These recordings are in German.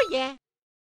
yeah.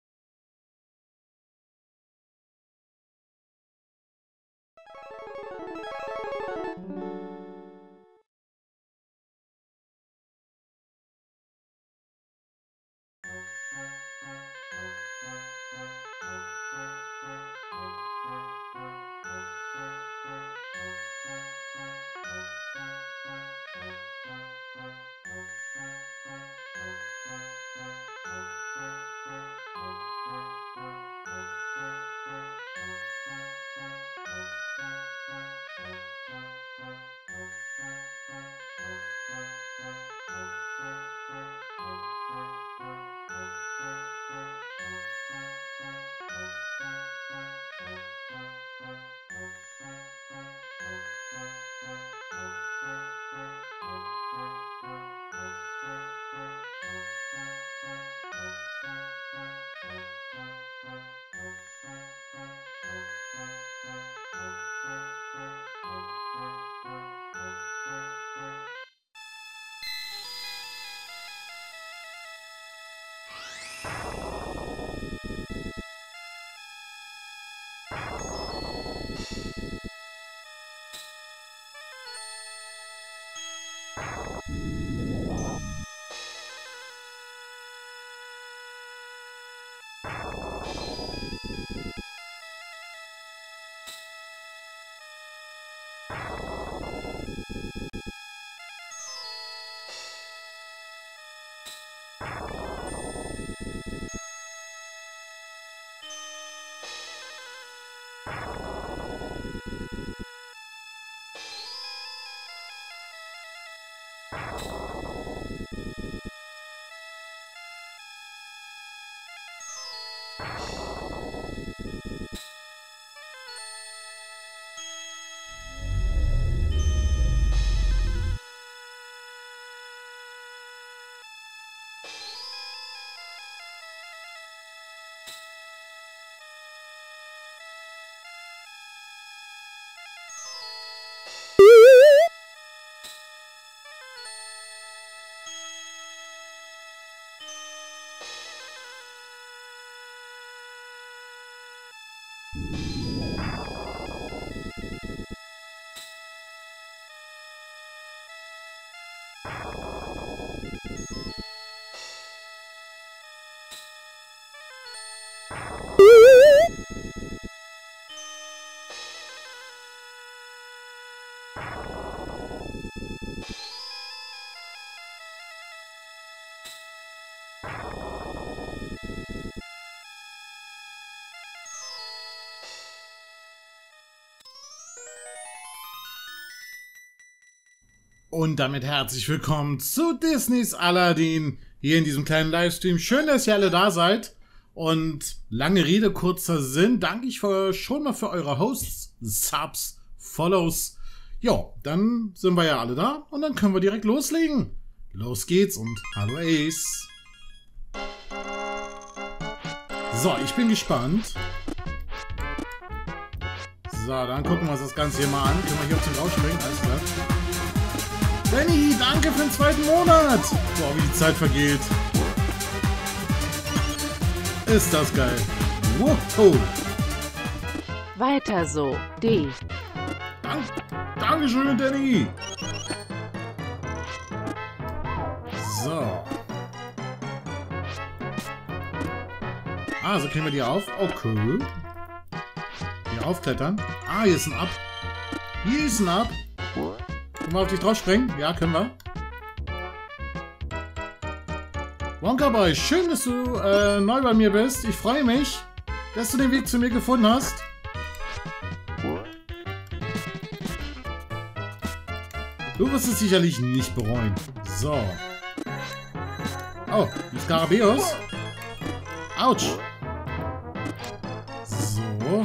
Und damit herzlich willkommen zu Disneys Aladdin, hier in diesem kleinen Livestream. Schön, dass ihr alle da seid. Und lange Rede, kurzer Sinn, danke ich schon mal für eure Hosts, Subs, Follows. Ja, dann sind wir ja alle da und dann können wir direkt loslegen. Los geht's und hallo Ace. So, ich bin gespannt. So, dann gucken wir uns das Ganze hier mal an. Können wir hier auf den rausspringen? Alles klar. Danny, danke für den zweiten Monat. Boah, wie die Zeit vergeht. Ist das geil. Wow. Weiter so, D. Dankeschön, Danny. So. Ah, so kriegen wir die auf. Okay. Hier aufklettern. Ah, hier ist ein Up. Hier ist ein Up. Können wir auf dich drauf springen? Ja, können wir. Wonka Boy, schön, dass du neu bei mir bist. Ich freue mich, dass du den Weg zu mir gefunden hast. Du wirst es sicherlich nicht bereuen. So. Oh, die Skarabäus. Autsch. So.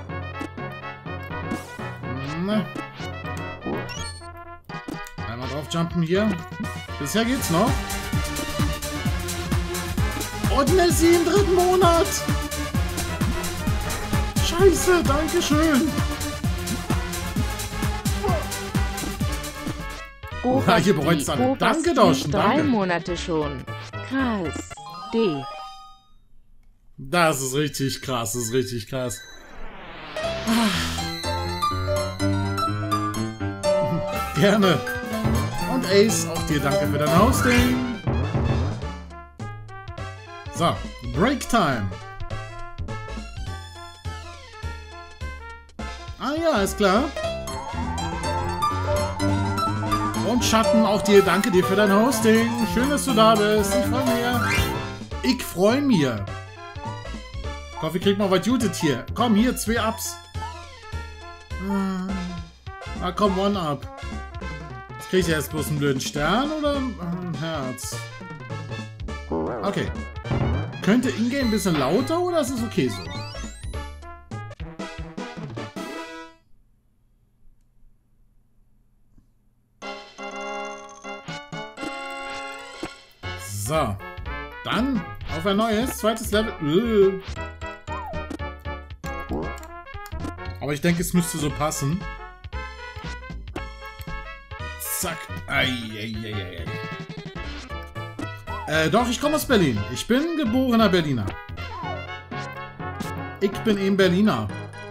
Einmal drauf jumpen hier. Bisher geht's noch. Und Nessie im 3. Monat. Scheiße, dankeschön. Hier bereut es alle. Danke, Doschen, danke. 3 Monate schon. Krass. D. Das ist richtig krass, das ist richtig krass. Gerne. Und Ace, auch dir danke für dein Hosting. So, Break Time. Ah ja, ist klar. Und Schatten, auch dir danke dir für dein Hosting. Schön, dass du da bist. Ich freue mich. Ich freue mich. Ich hoffe, ich krieg mal was Gutes hier. Komm, hier, 2 Ups. Ah, komm, 1 Up. Jetzt krieg ich jetzt bloß einen blöden Stern oder ein Herz? Okay. Könnte Ingame ein bisschen lauter oder ist es okay so? So. Dann auf ein neues, zweites Level. Aber ich denke, es müsste so passen. Zack. Eieieiei. Doch, ich komme aus Berlin. Ich bin geborener Berliner. Ich bin eben Berliner.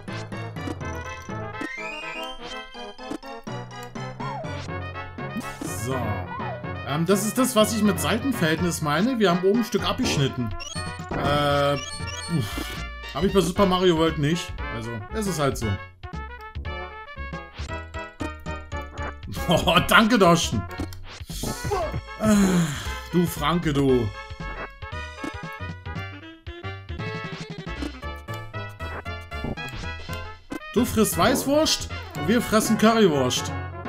So. Das ist das, was ich mit Seitenverhältnis meine. Wir haben oben ein Stück abgeschnitten. Habe ich bei Super Mario World nicht. Also, es ist halt so. Oh, danke, Doschen. Du Franke, du. Du frisst Weißwurst, wir fressen Currywurst.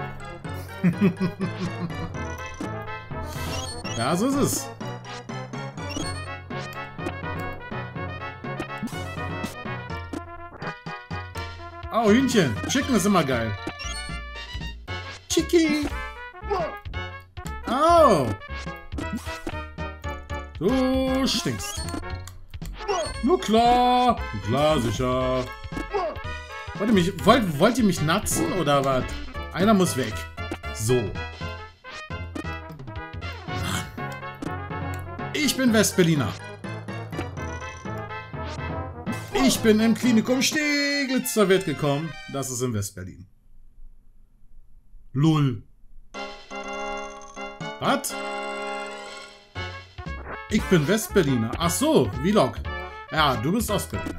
Ja, so ist es. Oh, Hühnchen. Chicken ist immer geil. Chicky. Oh. Du stinkst. Nur klar. Klar, sicher. Wollt ihr mich natzen oder was? Einer muss weg. So. Ich bin Westberliner. Ich bin im Klinikum Steglitz zur Welt gekommen. Das ist in Westberlin. Lull. Was? Ich bin Westberliner. Ach so, Vlog. Ja, du bist Ostberliner.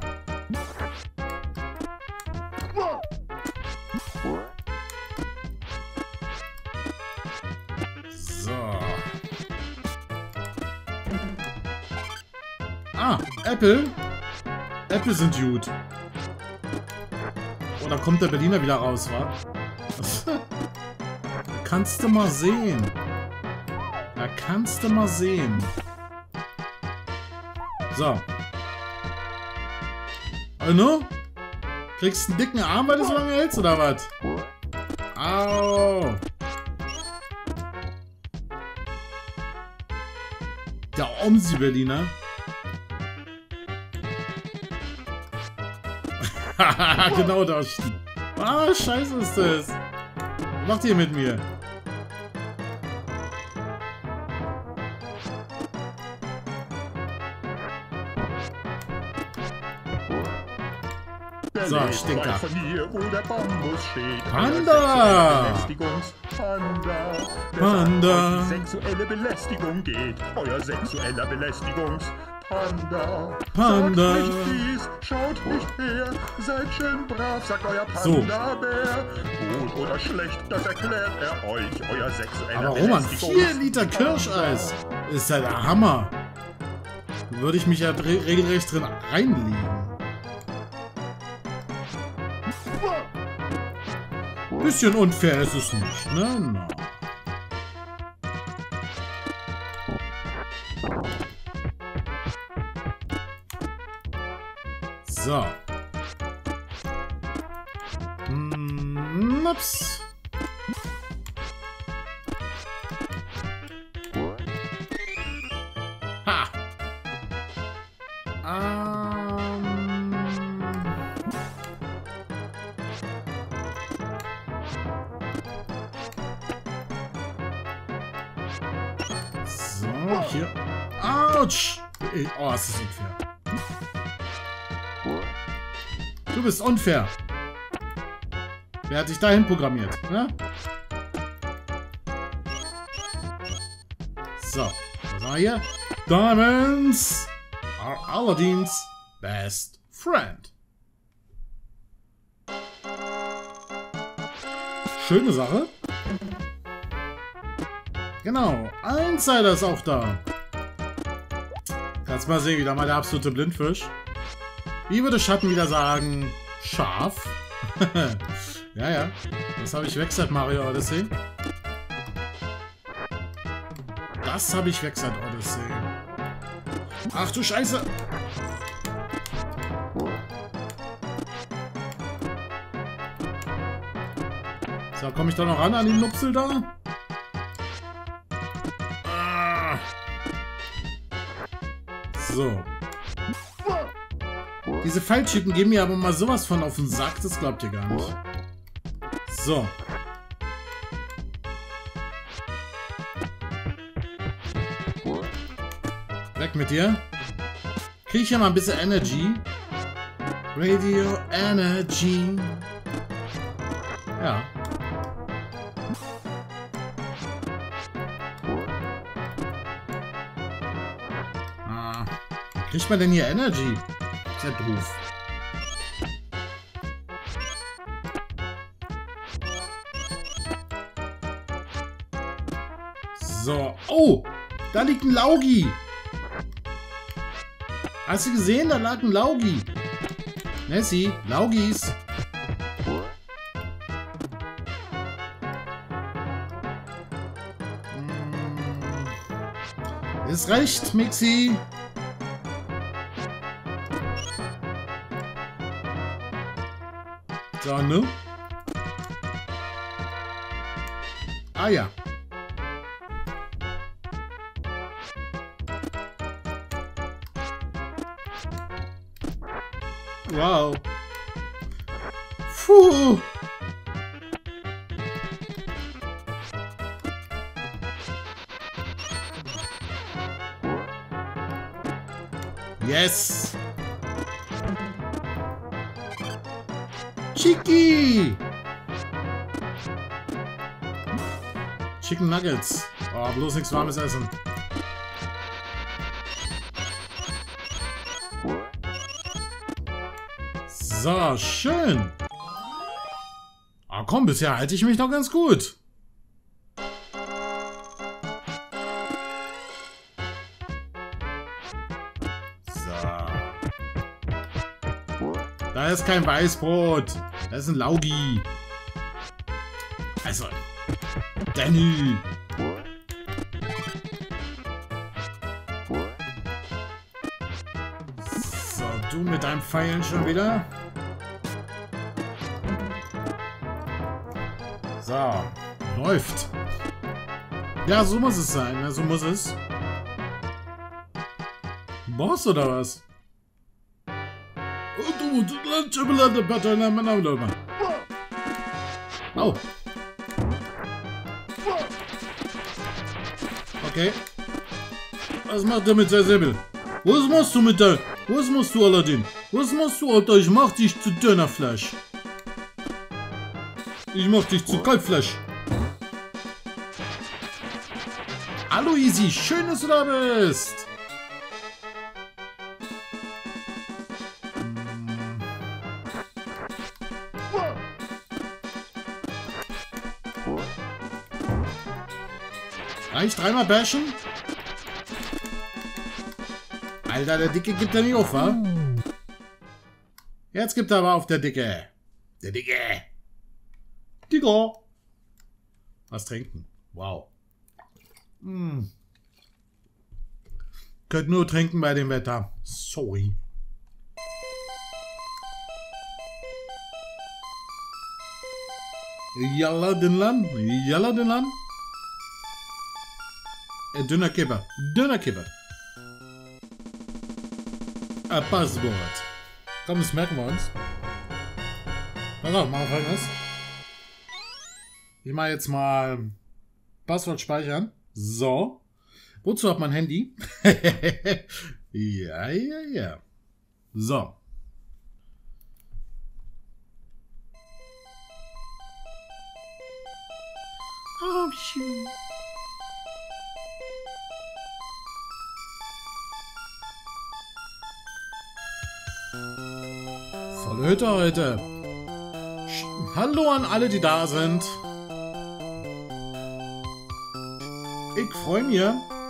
So. Ah, Apple. Äpfel sind gut. Oh, da kommt der Berliner wieder raus, wa? Kannst du mal sehen. Da kannst du mal sehen. So. Also? Kriegst du einen dicken Arm, weil du so lange hältst, oder was? Au. Der Omsi-Berliner. Haha, genau das. Ah, scheiße ist das. Was macht ihr mit mir? So, Stinker. Panda! Panda! Sexuelle Belästigung geht. Euer sexueller Belästigungspanda. Panda! Sagt nicht dies, schaut nicht her. Seid schön brav, sagt euer Panda-Bär. Gut oder schlecht, das erklärt er euch. Euer sexueller Aber Roman, 4 Liter Kirscheis. Ist ja der Hammer. Würde ich mich ja regelrecht drin reinlegen. Bisschen unfair ist es nicht, ne? No. So. Ups. Ha. So, hier. Autsch! Oh, es ist unfair. Du bist unfair. Wer hat dich dahin programmiert? Ne? So, was haben wir hier? Diamonds are Aladdin's best friend. Schöne Sache. Genau, Insider ist auch da. Kannst mal sehen, wieder mal der absolute Blindfisch. Wie würde Schatten wieder sagen? Scharf. Ja, ja. Das habe ich weg seit Mario Odyssey. Das habe ich weg seit Odyssey. Ach du Scheiße! So, komme ich da noch ran an den Nupsel da? Ah. So. Diese Falltypen geben mir aber mal sowas von auf den Sack, das glaubt ihr gar nicht. So. Weg mit dir. Kriege ich ja mal ein bisschen Energy. Radio Energy. Ja. Ah. Wie kriegt man denn hier Energy? Ist ja doof. So. Oh! Da liegt ein Laugi! Hast du gesehen? Da lag ein Laugi. Nessie, Laugis. Ist recht, Mixi. So, ne? Ah ja. Wow. Puh. Yes. Chiki. Chicken Nuggets. Oh, bloß nichts warmes Essen. So, schön. Ah, komm, bisher halte ich mich noch ganz gut. So. Da ist kein Weißbrot. Da ist ein Laugi. Also, Danny. So, du mit deinem Pfeilen schon wieder. So, läuft. Ja, so muss es sein, ne? So muss es. Boss oder was? Oh. Okay. Was macht der mit der Säbel? Was machst du mit der? Was machst du, Aladdin? Was machst du, Alter? Ich mach dich zu Dönerfleisch. Ich mach dich zu Kalbfleisch. Hallo Easy, schön, dass du da bist. Reicht dreimal bashen? Alter, der Dicke gibt er nicht auf, wa? Jetzt gibt er aber auf der Dicke. Der Dicke. Digga. Was trinken. Wow. Könnt nur trinken bei dem Wetter. Sorry. Yalla den Land. Yalla den Land. Dünner Kipper. Dünner Kipper. Ein Passwort. Komm, das merken wir uns. Pass auf, machen wir Folgendes. Ich mache jetzt mal Passwort speichern. So. Wozu hat man Handy? Ja, ja, ja. So. Oh, wie schön. Volle Hütte heute. Hallo an alle, die da sind. Ich freue mich.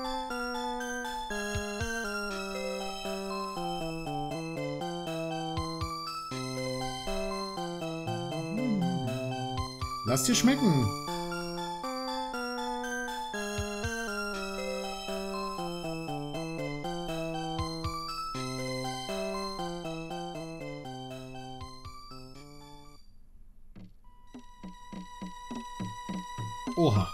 Lass dir schmecken. Oha.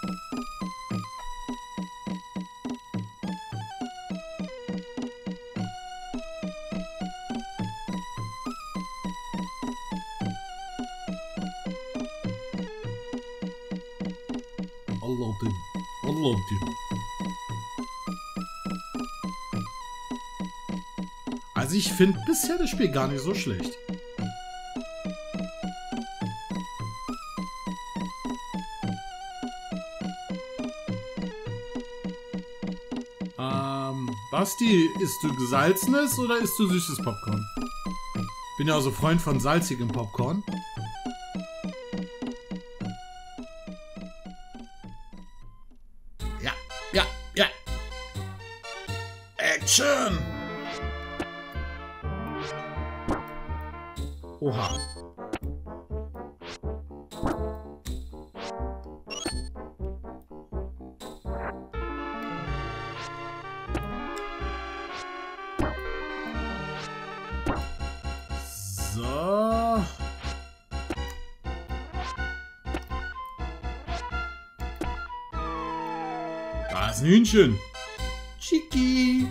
Aladdin. Also ich finde bisher das Spiel gar nicht so schlecht. Basti, isst du gesalzenes oder isst du süßes Popcorn? Bin ja auch so Freund von salzigem Popcorn. Ja, ja, ja. Action! Oha. So. Da ist ein Hühnchen. Chicky.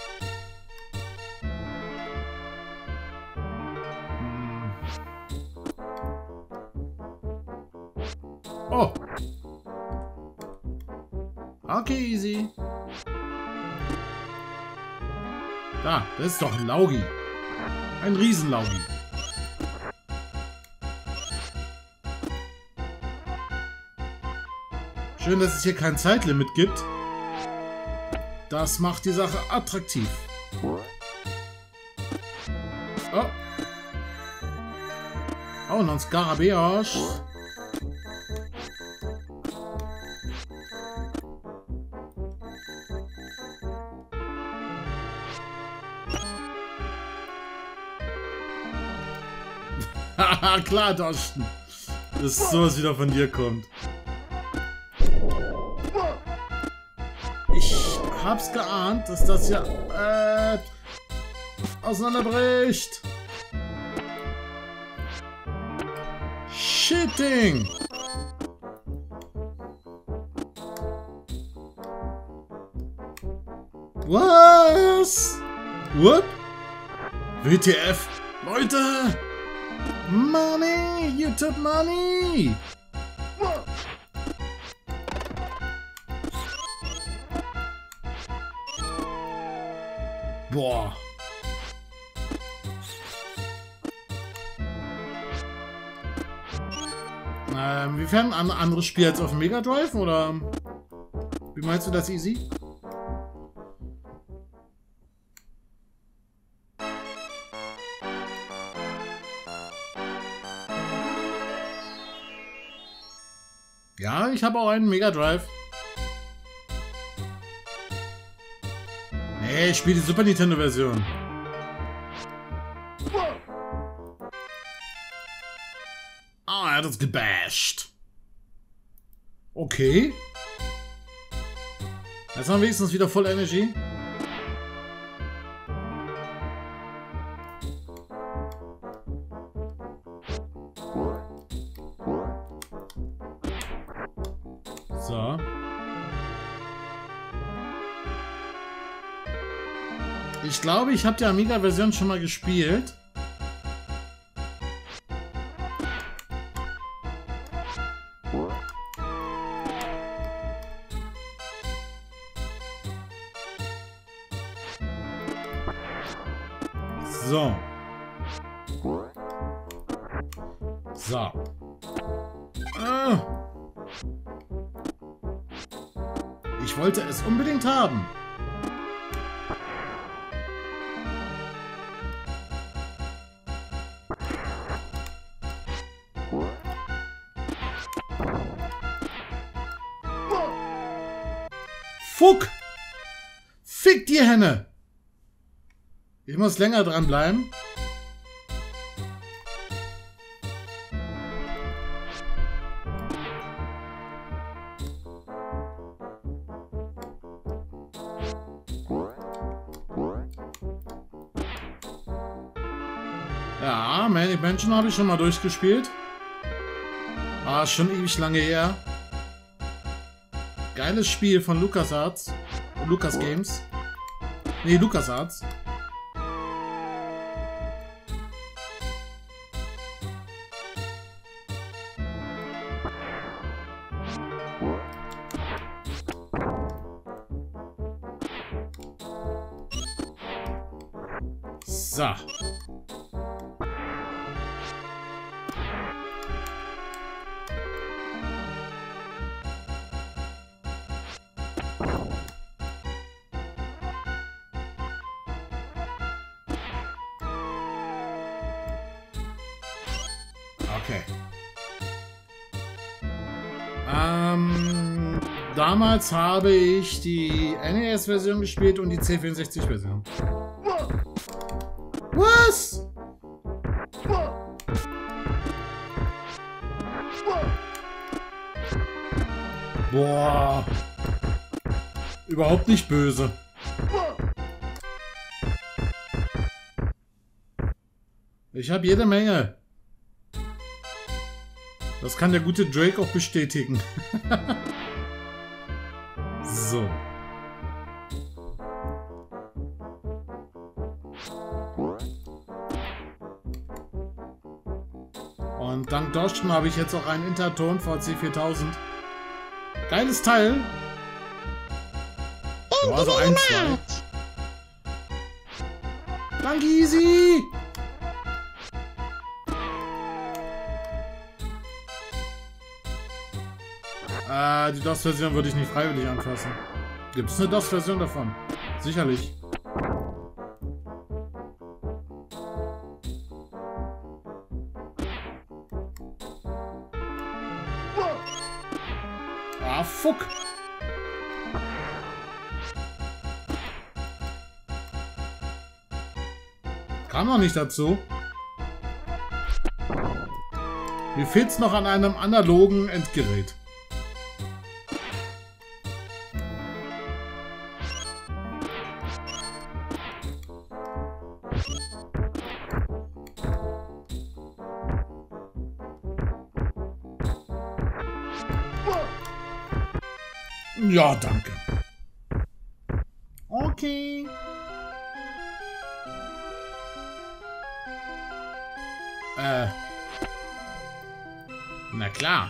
Oh. Okay, easy. Da, das ist doch ein Laugi. Ein Riesenlaugi. Schön, dass es hier kein Zeitlimit gibt. Das macht die Sache attraktiv. Oh. Oh, noch ein Skarabäus. Haha, klar, Dorsten. Dass sowas wieder von dir kommt. Ich hab's geahnt, dass das hier auseinanderbricht. Shitting. Was? What? WTF? Leute! Money! YouTube Money! Boah. Inwiefern ein anderes Spiel als auf dem Mega Drive, oder? Wie meinst du das, easy? Ja, ich habe auch einen Mega Drive. Nee, ich spiele die Super Nintendo Version. Ah, er hat uns gebasht. Okay. Jetzt haben wir wenigstens wieder Full Energy. So. Ich glaube, ich habe die Amiga-Version schon mal gespielt. So. So. Ich wollte es unbedingt haben. Fuck! Fick die Henne! Ich muss länger dranbleiben. Ja, Manic Mansion habe ich schon mal durchgespielt. Ah, schon ewig lange her. Geiles Spiel von LucasArts. Lucas Games. Nee, LucasArts. So. Okay. Damals habe ich die NES-Version gespielt und die C64-Version. Was? Boah. Überhaupt nicht böse. Ich habe jede Menge. Das kann der gute Drake auch bestätigen. So. Und dank Doschen habe ich jetzt auch einen Interton VC 4000. Geiles Teil. So, also 1, 2. Danke, Easy. Die DOS-Version würde ich nicht freiwillig anfassen. Gibt es eine DOS-Version davon? Sicherlich. Ah, fuck! Kam noch nicht dazu. Mir fehlt's noch an einem analogen Endgerät. Ja, danke. Okay. Na klar.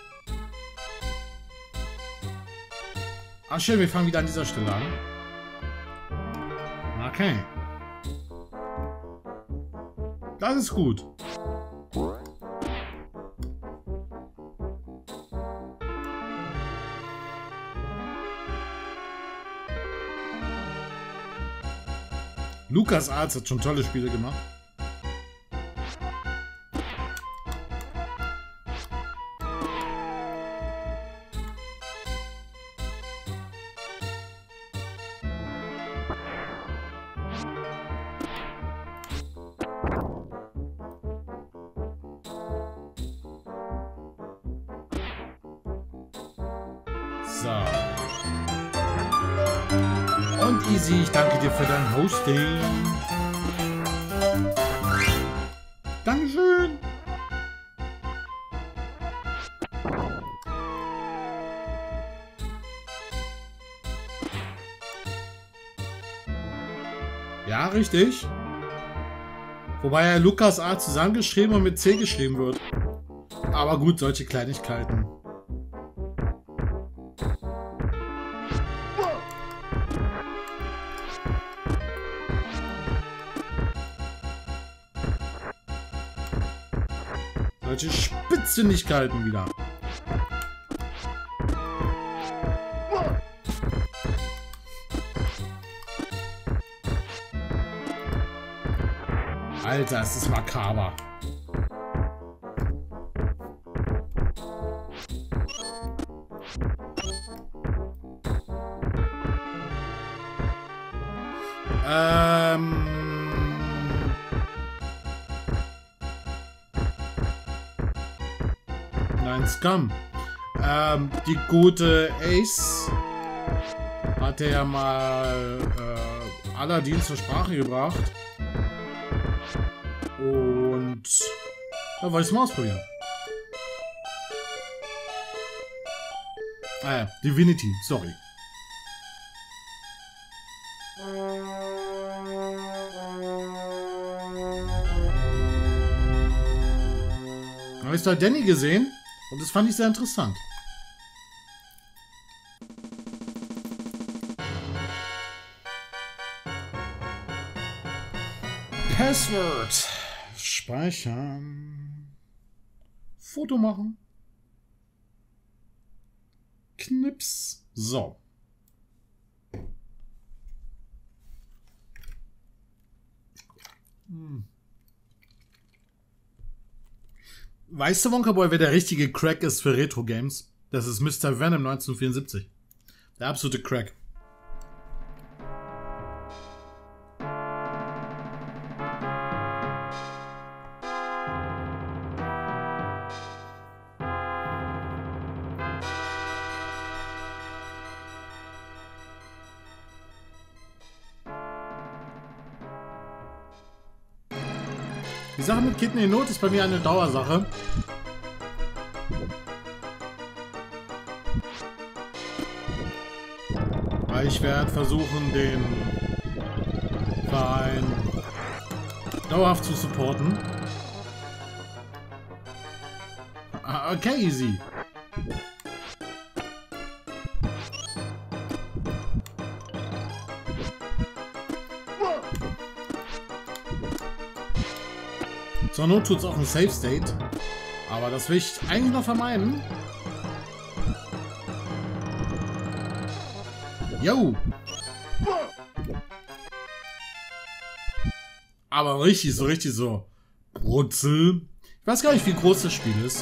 Ach schön, wir fangen wieder an dieser Stelle an. Okay. Das ist gut. LucasArts hat schon tolle Spiele gemacht. So. Und Easy, ich danke dir für dein Hosting. Dankeschön. Ja, richtig. Wobei ja LucasArts zusammengeschrieben und mit C geschrieben wird. Aber gut, solche Kleinigkeiten. Solche Spitzfindigkeiten wieder. Alter, es ist makaber. Nein, Scum. Die gute Ace hatte ja mal Aladdin zur Sprache gebracht. Und da wollte ich es mal ausprobieren. Divinity, sorry. Habe ich da Danny gesehen und das fand ich sehr interessant. Passwort. Speichern. Foto machen. Knips. So. Weißt du, Wonkaboy, wer der richtige Crack ist für Retro-Games? Das ist Mr. Venom 1974. Der absolute Crack. Die Sache mit Kitten in Not ist bei mir eine Dauersache. Weil ich werde versuchen, den Verein dauerhaft zu supporten. Okay, easy. Zur Not tut es auch ein Safe State. Aber das will ich eigentlich noch vermeiden. Yo! Aber richtig so. Brutzel. Ich weiß gar nicht, wie groß das Spiel ist.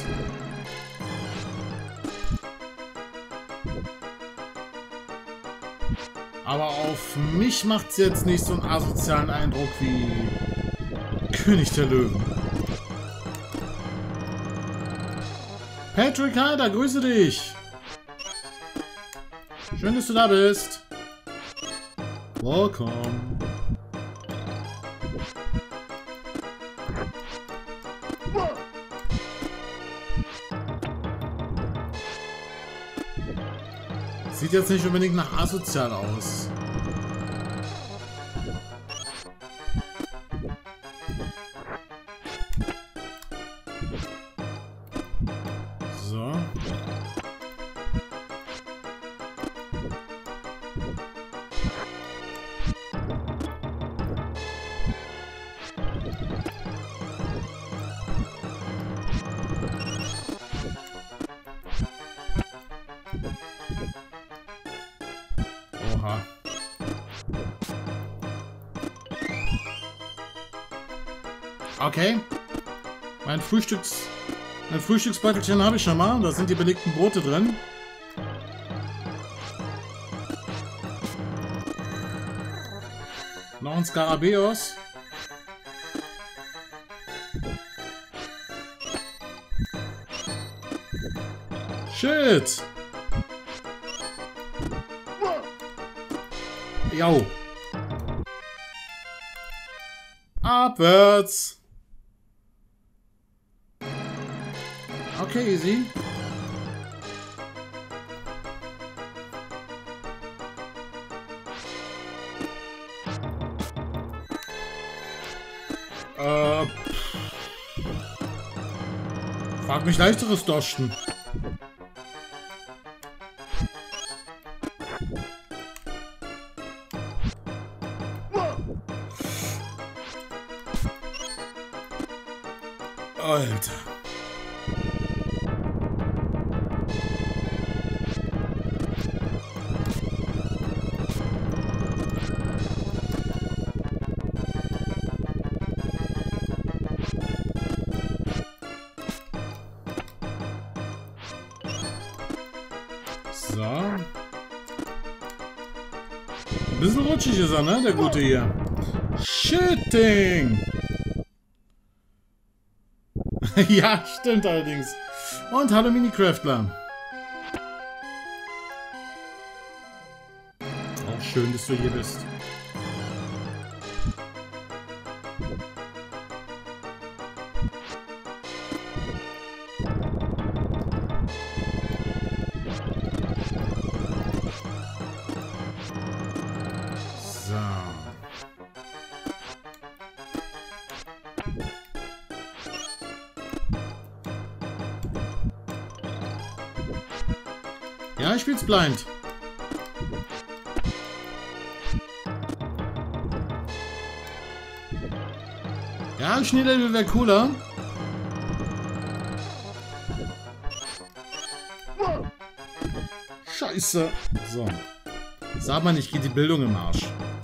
Aber auf mich macht es jetzt nicht so einen asozialen Eindruck wie König der Löwen. Patrick Heider, grüße dich. Schön, dass du da bist. Welcome. Sieht jetzt nicht unbedingt nach asozial aus. So. Oha. Okay. Mein Frühstücksbeutelchen habe ich schon mal. Da sind die belegten Brote drin. Noch ein Skarabäus. Shit. Jo. Abwärts. Okay, easy. Frag mich leichteres Doschen. Alter. bisschen rutschig ist er, ne? Der Gute hier. Shitting! Ja, stimmt allerdings. Und hallo Minecraftler. Auch schön, dass du hier bist. Ja, ich spiel's blind. Ja, Schneelevel wäre cooler. Scheiße. So. Sag mal nicht, geht die Bildung im Arsch.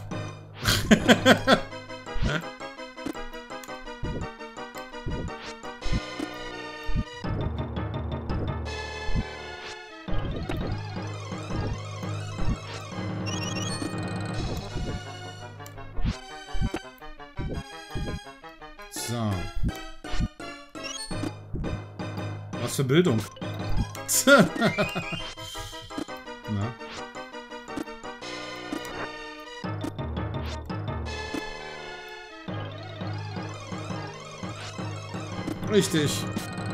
So. Was für Bildung? Na? Richtig.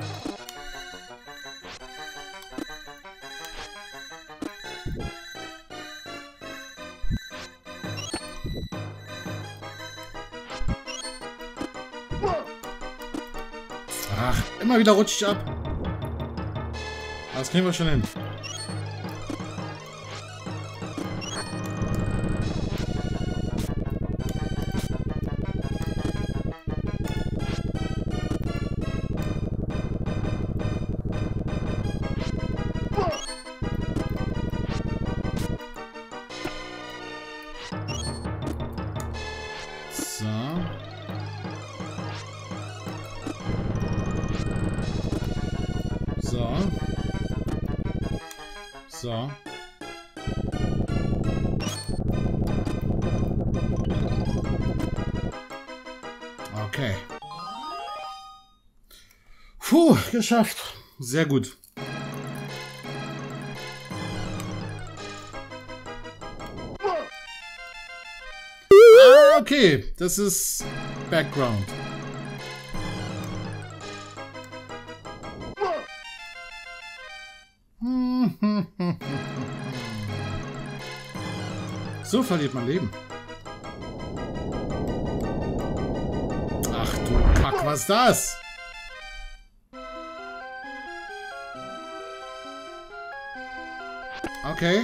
Ach, immer wieder rutsche ich ab. Das kriegen wir schon hin. So. So. Okay. Puh, geschafft. Sehr gut. Ah, okay. Das ist Background. So verliert man Leben. Ach du Kack, was ist das? Okay.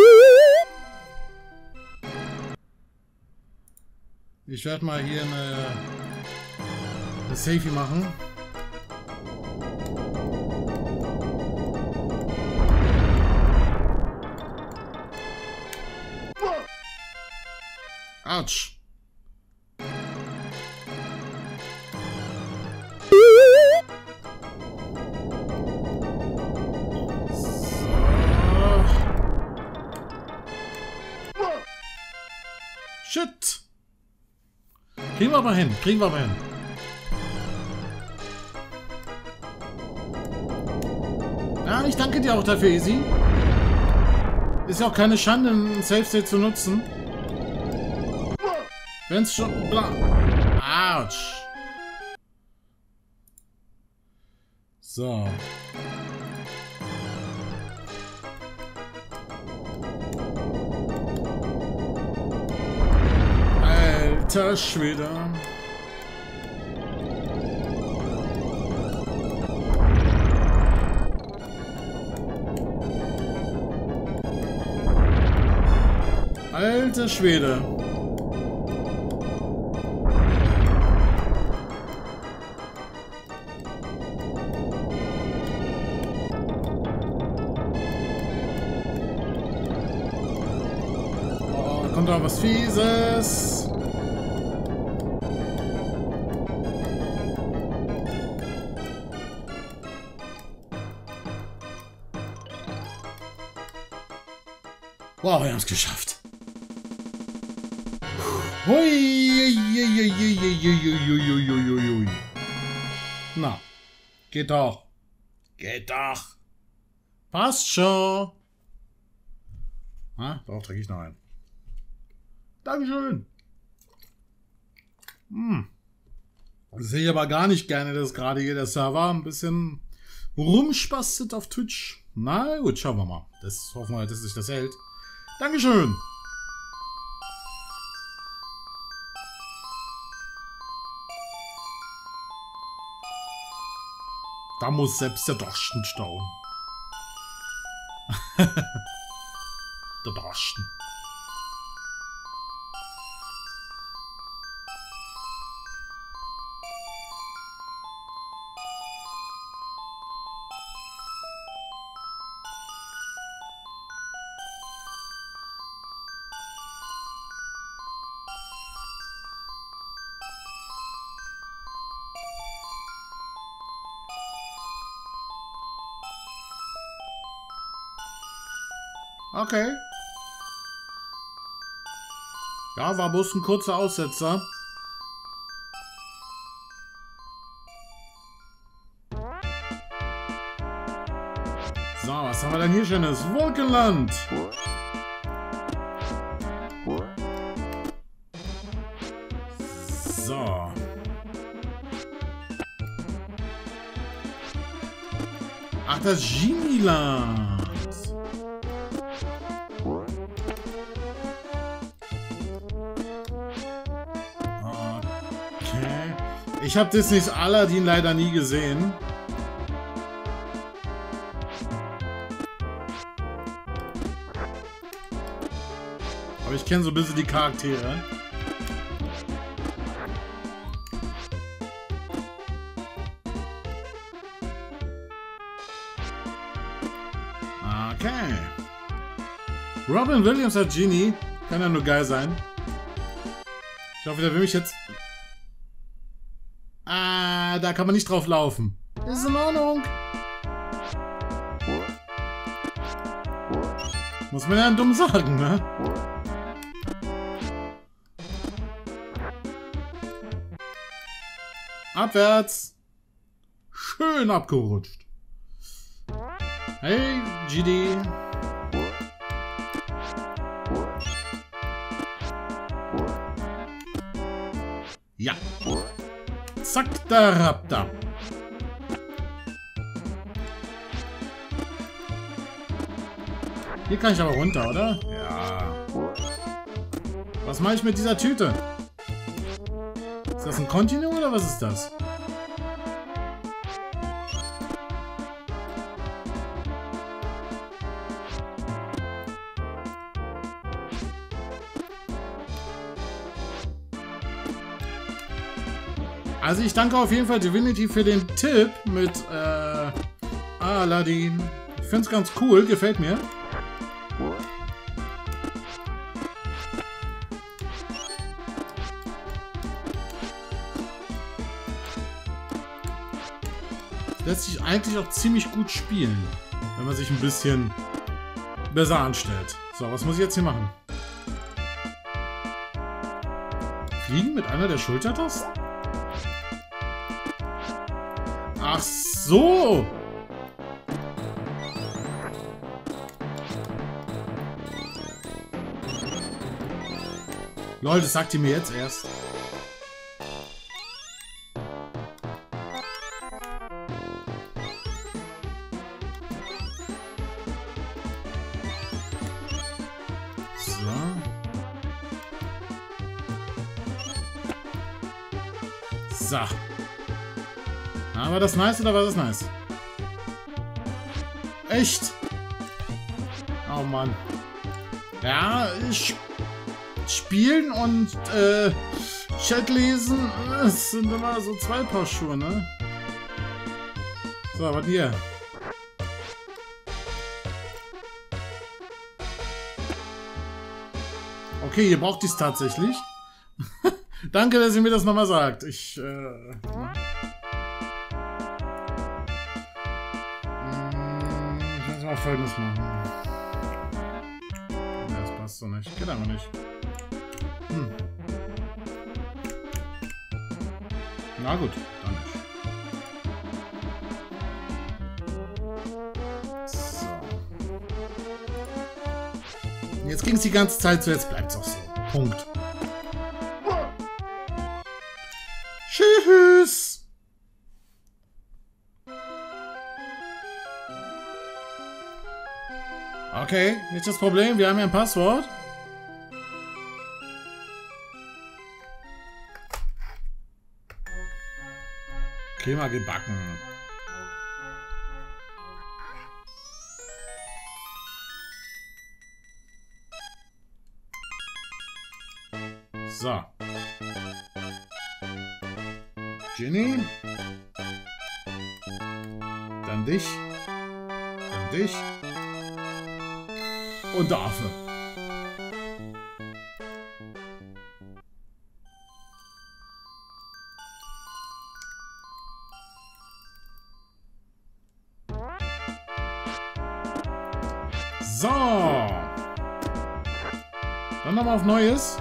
Ich werde mal hier eine Safety machen. Autsch. Shit. Kriegen wir aber hin. Kriegen wir aber hin. Ja, ich danke dir auch dafür, Easy. Ist ja auch keine Schande, ein Safe State zu nutzen. Wenn's schon... Autsch. So. Alter Schwede. Alter Schwede. Oh, kommt da was Fieses. Wow, wir haben es geschafft. Hui. Na, geht doch. Geht doch. Passt schon. Ah, doch, trinke ich noch ein. Dankeschön. Sehe ich aber gar nicht gerne, dass gerade hier der Server ein bisschen rumspastet auf Twitch. Na gut, schauen wir mal. Das hoffen wir, dass sich das hält. Dankeschön. Da muss selbst der Dorsten staunen. Der Dorsten. Okay. Ja, war bloß ein kurzer Aussetzer. So, was haben wir denn hier Schönes? Wolkenland. So. Ach, das Genie-Land. Ich habe Disneys Aladdin leider nie gesehen. Aber ich kenne so ein bisschen die Charaktere. Okay. Robin Williams als Genie. Kann ja nur geil sein. Ich hoffe, der will mich jetzt... Ah, da kann man nicht drauf laufen. Ist in Ordnung. Muss man ja dumm sagen, ne? Abwärts. Schön abgerutscht. Hey, GD. Ja. Zack, da Raptor. Hier kann ich aber runter, oder? Ja. Was mache ich mit dieser Tüte? Ist das ein Kontinuum oder was ist das? Also ich danke auf jeden Fall Divinity für den Tipp mit Aladdin. Ich finde es ganz cool, gefällt mir. Lässt sich eigentlich auch ziemlich gut spielen, wenn man sich ein bisschen besser anstellt. So, was muss ich jetzt hier machen? Fliegen mit einer der Schultertasten? Ach so! Leute, das sagt ihr mir jetzt erst. So. Na, war das nice oder war das nice? Echt? Oh Mann. Ja, spielen und Chat lesen, das sind immer so zwei Paar Schuhe, ne? So, was hier? Okay, ihr braucht dies tatsächlich. Danke, dass ihr mir das nochmal sagt. Ich muss mal Folgendes machen. Ja, das passt so nicht. Geht aber nicht. Na gut, dann nicht. So. Jetzt ging es die ganze Zeit so, jetzt bleibt es auch so. Punkt. Tschüss! Okay, nicht das Problem, wir haben ja ein Passwort. Crema gebacken. So. Ginny. Dann dich. Dann dich. Und der Affe. So. Dann nochmal auf Neues.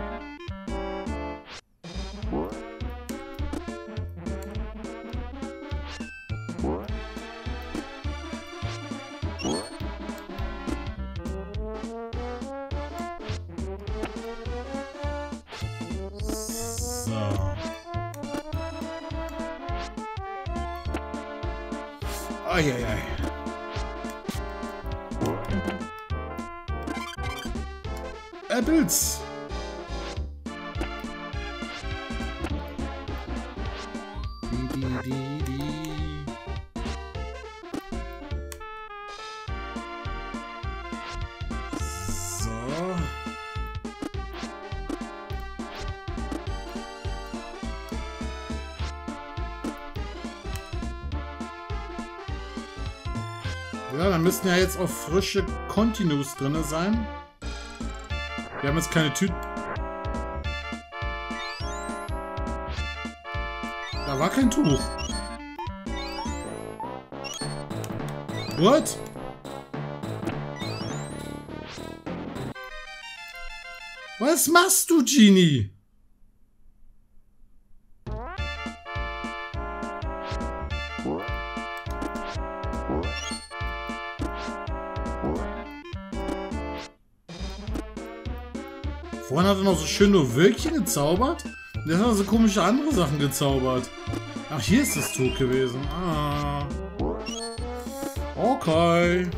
Eieiei. Apples. So. Ja, dann müssten ja jetzt auch frische Continues drin sein. Wir haben jetzt keine Tüten. Da war kein Tuch. What? Was machst du, Genie? Vorhin hat er noch so schön nur Wölkchen gezaubert. Und jetzt hat er so komische andere Sachen gezaubert. Ach, hier ist das Tuch gewesen. Ah. Okay.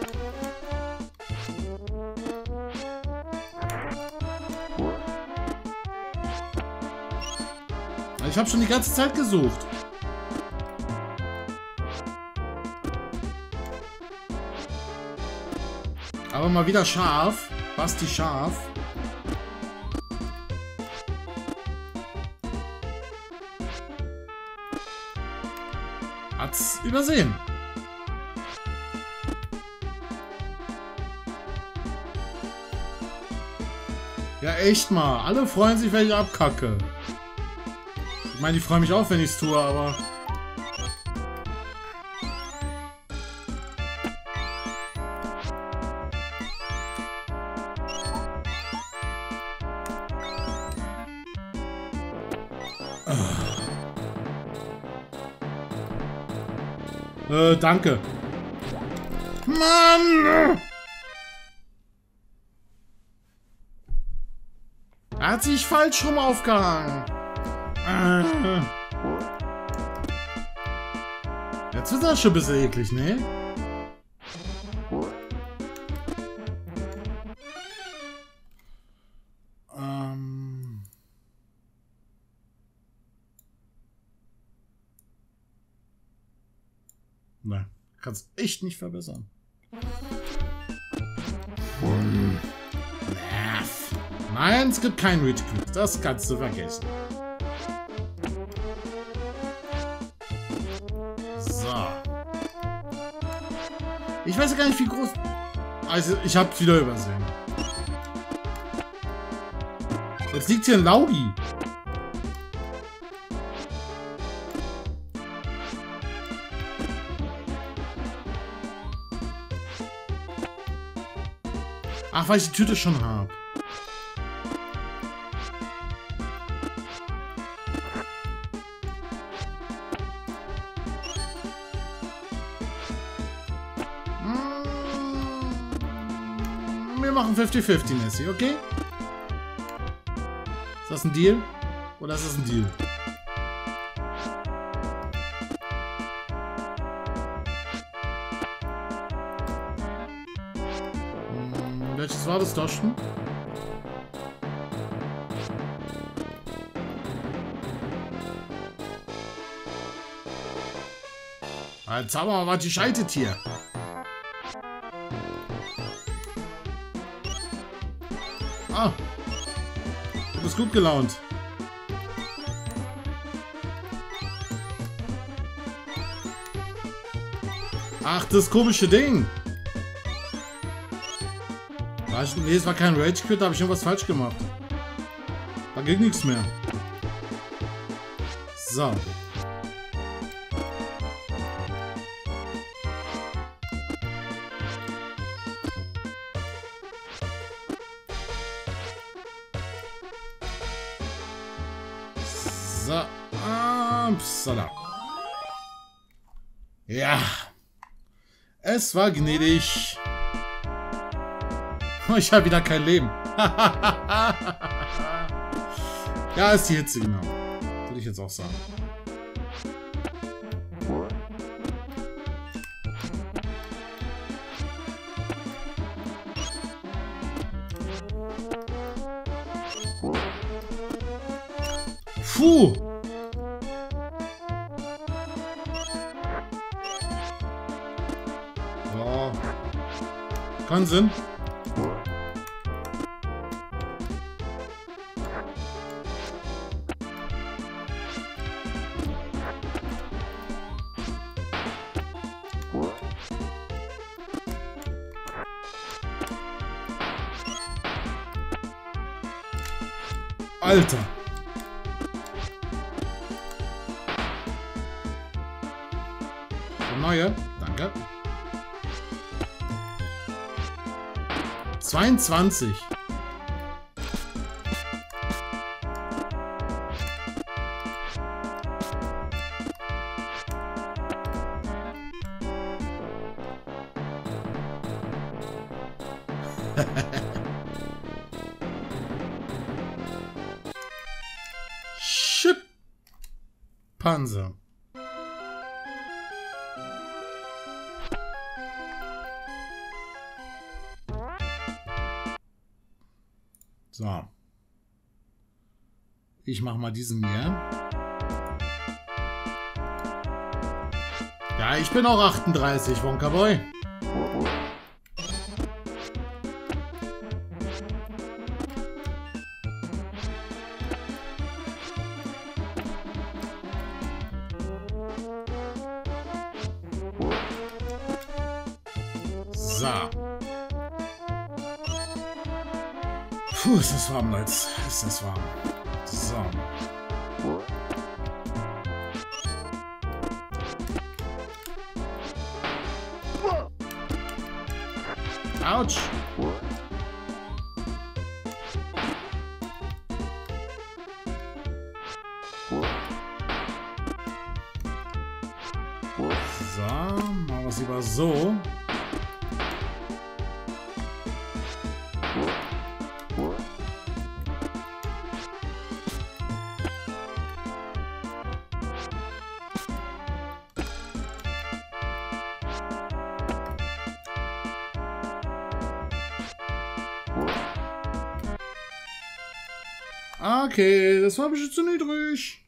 Ich habe schon die ganze Zeit gesucht. Aber mal wieder scharf. Basti scharf. Hat's übersehen. Ja, echt mal. Alle freuen sich, wenn ich abkacke. Ich meine, die freuen mich auch, wenn ich es tue, aber... Danke. Mann! Er hat sich falsch rum aufgehangen. Jetzt wird das schon ein bisschen eklig, ne? Nein, kannst echt nicht verbessern. Nein, es gibt kein Rich Quit. Das kannst du vergessen. So. Ich weiß ja gar nicht, wie groß... Also, ich hab's wieder übersehen. Jetzt liegt hier ein Laugi. Ach, weil ich die Tüte schon habe. Wir machen 50-50, Nessie, okay? Ist das ein Deal? Oder ist das ein Deal? Welches war das, Doschen? Jetzt haben wir mal, was geschaltet hier. Ah. Du bist gut gelaunt. Ach, das komische Ding. Nee, es war kein Rage Quit, da habe ich irgendwas falsch gemacht. Da ging nichts mehr. So. So. Upsala. Ja. Es war gnädig. Ich habe wieder kein Leben. Ja, ist die Hitze, genau. Würde ich jetzt auch sagen. Puh! So. Keinen Sinn. Alter. Neue. Danke. 22. Panzer. So. Ich mach mal diesen hier. Ja, ich bin auch 38, Wonka Boy. So. Puh, ist das warm, Leute. Ist das warm. So. Autsch. So, machen wir es lieber so. Okay, das war ein bisschen zu niedrig.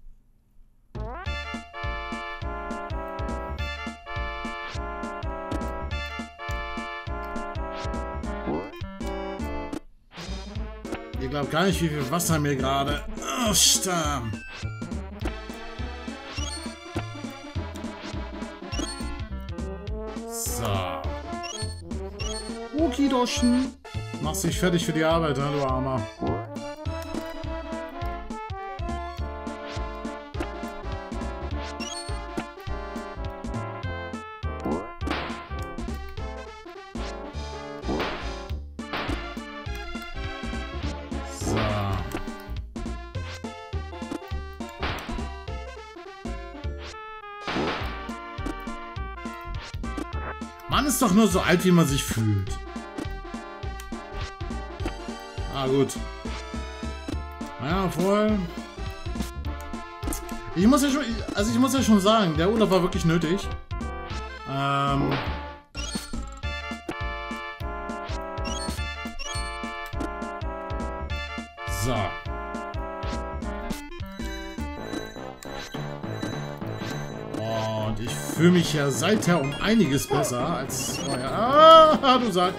Ihr glaubt gar nicht, wie viel Wasser mir gerade aufstammt. So. Okidoschen. Machst dich fertig für die Arbeit, ne, du Armer. Man ist doch nur so alt, wie man sich fühlt. Ah, gut. Naja, voll. Ich muss ja schon sagen, der Urlaub war wirklich nötig. So. Und ich fühle mich ja seither um einiges besser als vorher. Ah, du Sack.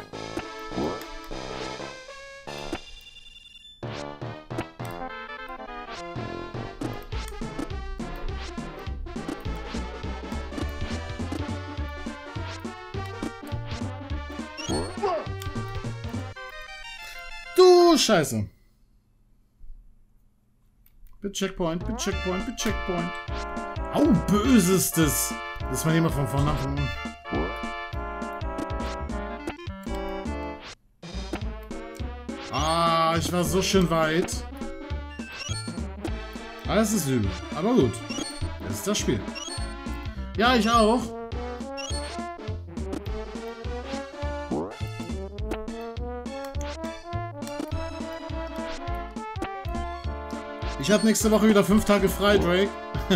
Du Scheiße. Bitte Checkpoint, bitte Checkpoint, bitte Checkpoint. Au, bösestes. Das ist mal jemand von vorne anfangen. Ah, ich war so schön weit. Alles ist übel. Aber gut. Das ist das Spiel. Ja, ich auch. Ich habe nächste Woche wieder 5 Tage frei, Drake.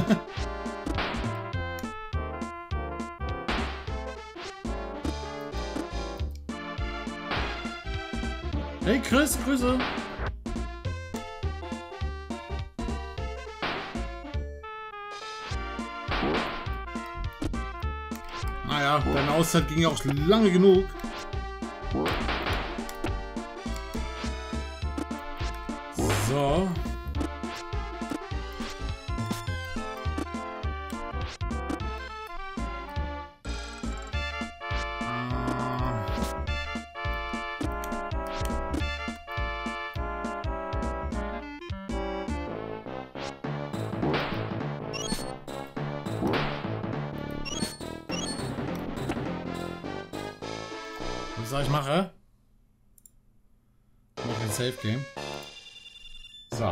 Hey Chris, Grüße. Naja, deine Auszeit ging ja auch lange genug. So. Was ich mache? Ich mache ein Safe Game. So.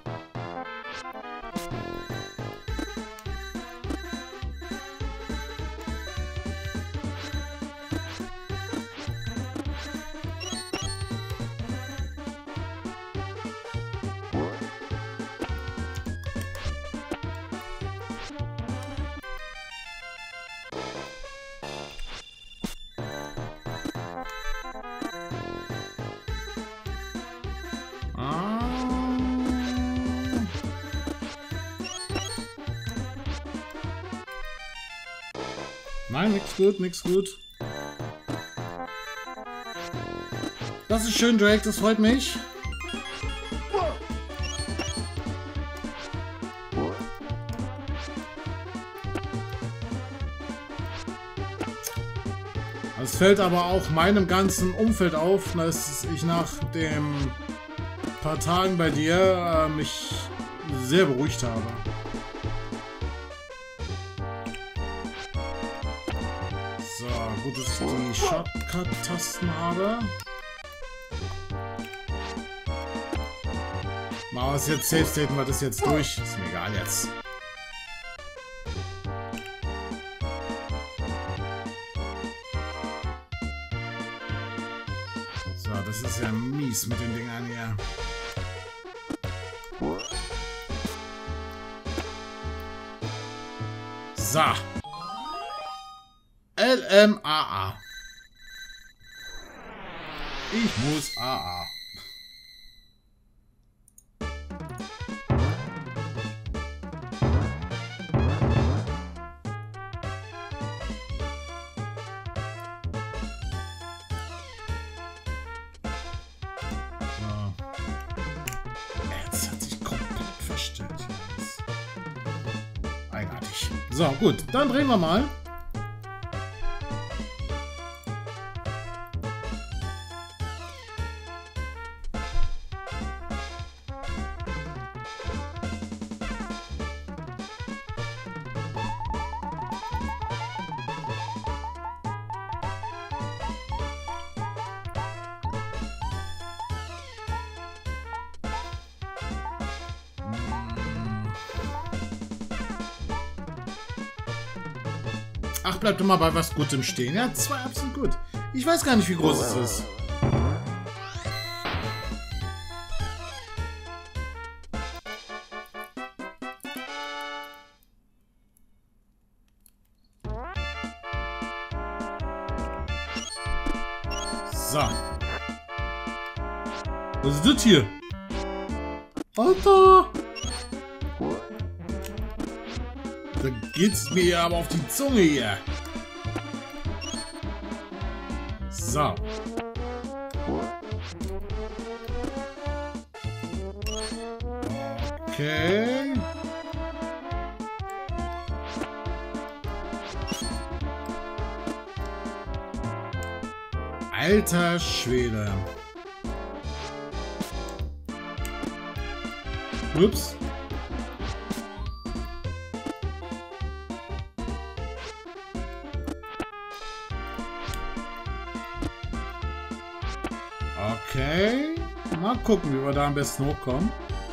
Nein, nix gut, nix gut. Das ist schön, Drake, das freut mich. Es fällt aber auch meinem ganzen Umfeld auf, dass ich nach den paar Tagen bei dir mich sehr beruhigt habe. So, gut, dass ich die Shortcut-Tasten habe. Machen wir es jetzt, Safe-Staten wir das jetzt durch. Ist mir egal jetzt. So, das ist ja mies mit den Dingern hier. So. LMAA. Ich muss AA. So. Jetzt hat sich komplett verstellt. Eigenartig. So, gut. Dann drehen wir mal. Ach, bleibt doch mal bei was Gutem stehen. Ja, 2 absolut gut. Ich weiß gar nicht, wie groß es ist. So. Was ist das hier? Alter! Da geht's mir aber auf die Zunge hier. So. Okay. Alter Schwede. Ups. Okay. Mal gucken, wie wir da am besten hochkommen.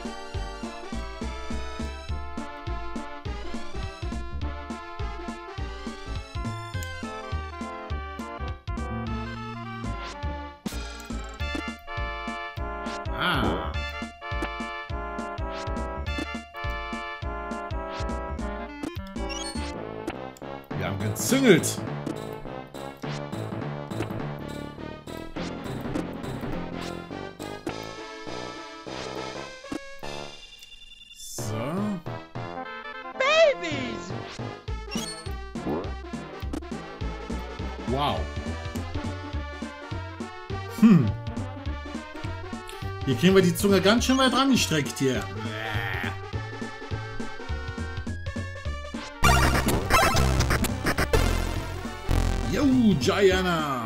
Ah. Wir haben gezüngelt. Wow. Hier kriegen wir die Zunge ganz schön weit rangestreckt hier. Yo, Gianna.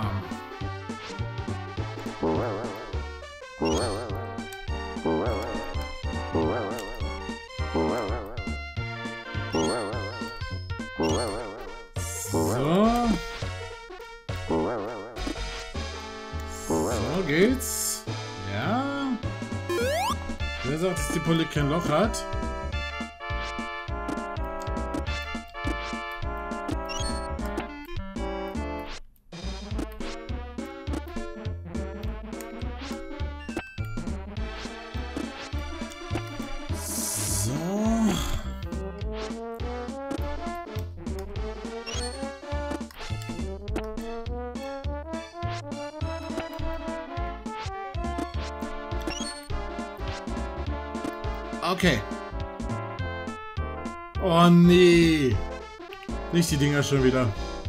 So geht's. Ja. Wer sagt, dass die Pulle kein Loch hat? Okay. Oh nee. Nicht die Dinger schon wieder.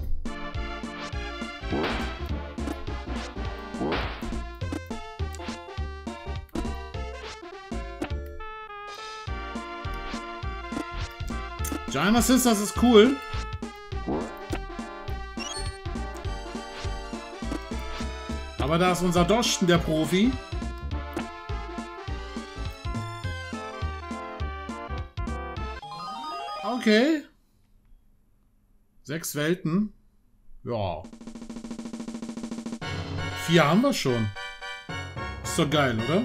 Giant Assist, das ist cool. Aber da ist unser Doschen der Profi. Okay. 6 Welten. Ja. 4 haben wir schon. Ist doch geil, oder?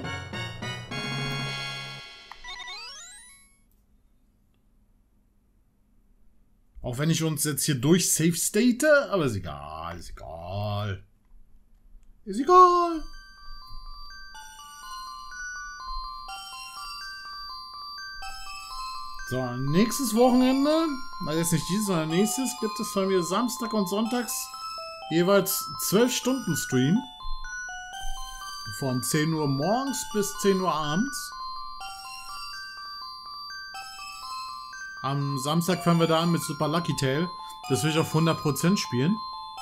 Auch wenn ich uns jetzt hier durch safe state, aber ist egal, ist egal. Ist egal. So, nächstes Wochenende, also jetzt nicht dieses, sondern nächstes, gibt es von mir Samstag und Sonntags jeweils 12 Stunden Stream. Von 10 Uhr morgens bis 10 Uhr abends. Am Samstag fangen wir da an mit Super Lucky Tail. Das will ich auf 100% spielen.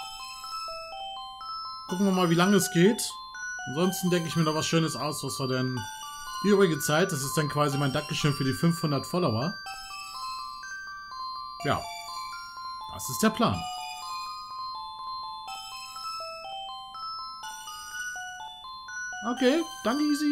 Gucken wir mal, wie lange es geht. Ansonsten denke ich mir noch was Schönes aus, was wir denn... Die übrige Zeit, das ist dann quasi mein Dankeschön für die 500 Follower. Ja, das ist der Plan. Okay, danke Easy.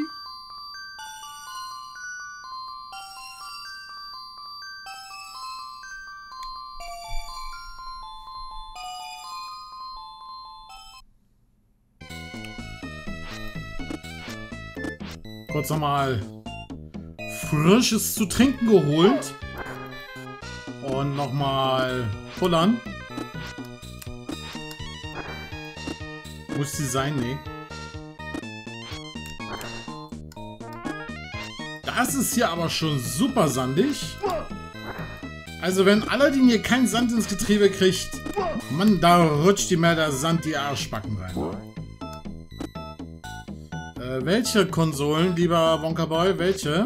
Kurz nochmal Frisches zu trinken geholt. Und nochmal pullern. Muss die sein? Nee. Das ist hier aber schon super sandig. Also wenn Aladdin hier keinen Sand ins Getriebe kriegt, Mann, da rutscht ihm mehr der Sand die Arschbacken rein. Welche Konsolen, lieber Wonka Boy? Welche?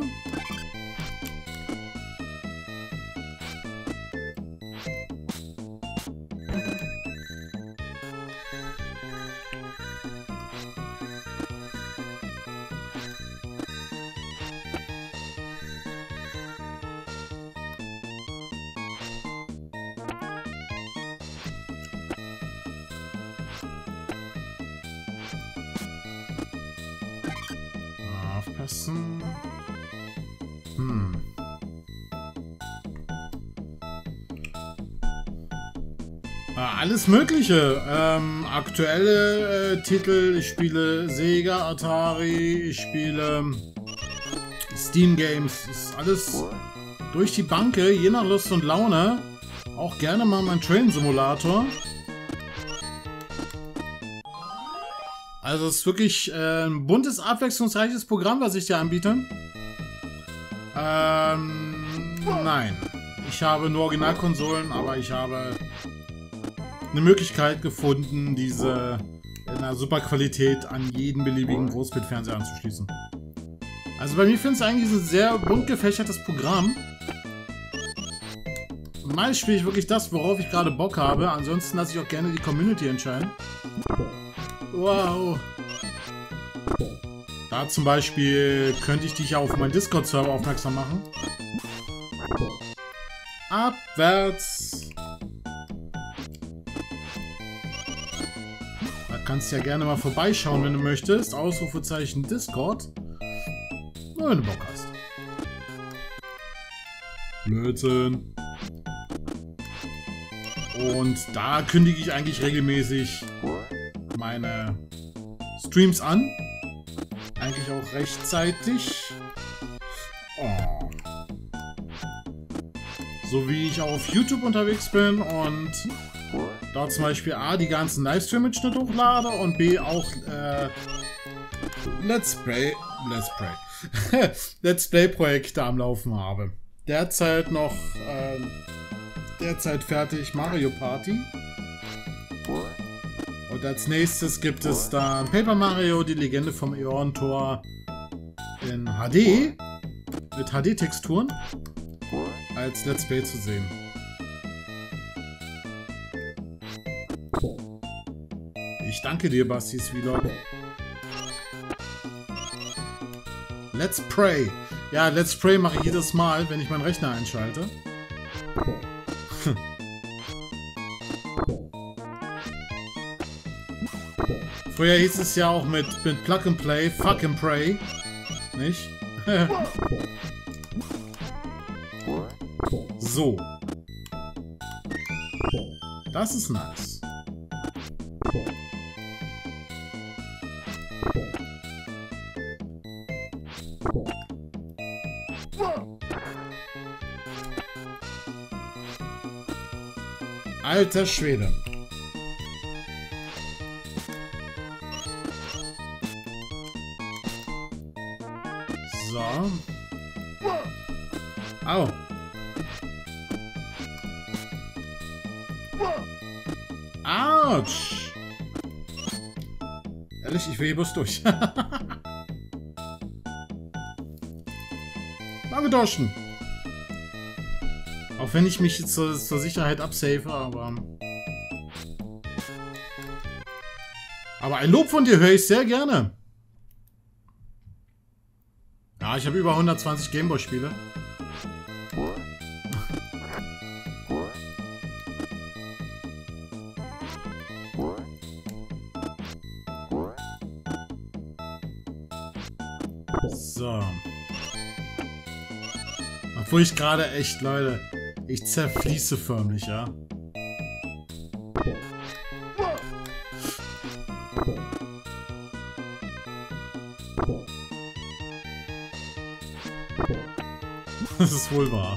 Aufpassen. Alles Mögliche. Aktuelle Titel. Ich spiele Sega, Atari. Ich spiele Steam Games. Das ist alles durch die Banke, je nach Lust und Laune. Auch gerne mal mein Train Simulator. Also es ist wirklich ein buntes, abwechslungsreiches Programm, was ich dir anbiete. Nein. Ich habe nur Originalkonsolen, aber ich habe eine Möglichkeit gefunden, diese in einer super Qualität an jeden beliebigen Großbildfernseher anzuschließen. Also bei mir finde ich eigentlich ein sehr bunt gefächertes Programm. Meist spiele ich wirklich das, worauf ich gerade Bock habe. Ansonsten lasse ich auch gerne die Community entscheiden. Wow. Da zum Beispiel könnte ich dich ja auf meinen Discord-Server aufmerksam machen. Abwärts. Da kannst du ja gerne mal vorbeischauen, wenn du möchtest. Ausrufezeichen Discord. Wenn du Bock hast. Blödsinn. Und da kündige ich eigentlich regelmäßig meine Streams an. Eigentlich auch rechtzeitig. Oh. So wie ich auch auf YouTube unterwegs bin und dort zum Beispiel A, die ganzen Livestream-Mitschnitte hochlade und B, auch Let's Play-Projekte am Laufen habe. Derzeit noch fertig Mario Party. Und als nächstes gibt es dann Paper Mario, die Legende vom Äon-Tor in HD, mit HD-Texturen, als Let's Play zu sehen. Ich danke dir, Bastis Vlog. Let's Pray. Ja, Let's Pray mache ich jedes Mal, wenn ich meinen Rechner einschalte. Früher hieß es ja auch mit Plug and Play, Fuck and Pray. Nicht? So. Das ist nice. Alter Schwede. So. Au. Autsch. Ehrlich, ich will hier bloß durch. Mal gedauschen. Auch wenn ich mich jetzt zur Sicherheit absave, aber ein Lob von dir höre ich sehr gerne. Ja, ich habe über 120 Gameboy-Spiele. So. Obwohl ich gerade echt, Leute, ich zerfließe förmlich, ja. Das ist wohl wahr.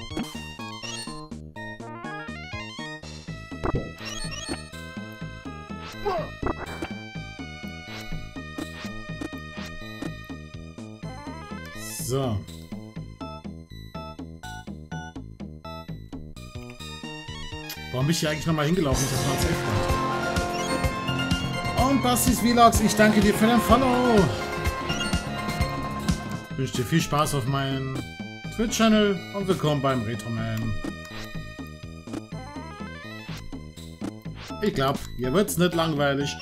So. Warum bin ich hier eigentlich nochmal hingelaufen? Ich hab's mal erzählt. Und Bastis Vlogs, ich danke dir für dein Follow. Ich wünsche dir viel Spaß auf meinem Twitch-Channel und willkommen beim Retroman. Ich glaube, hier wird's nicht langweilig.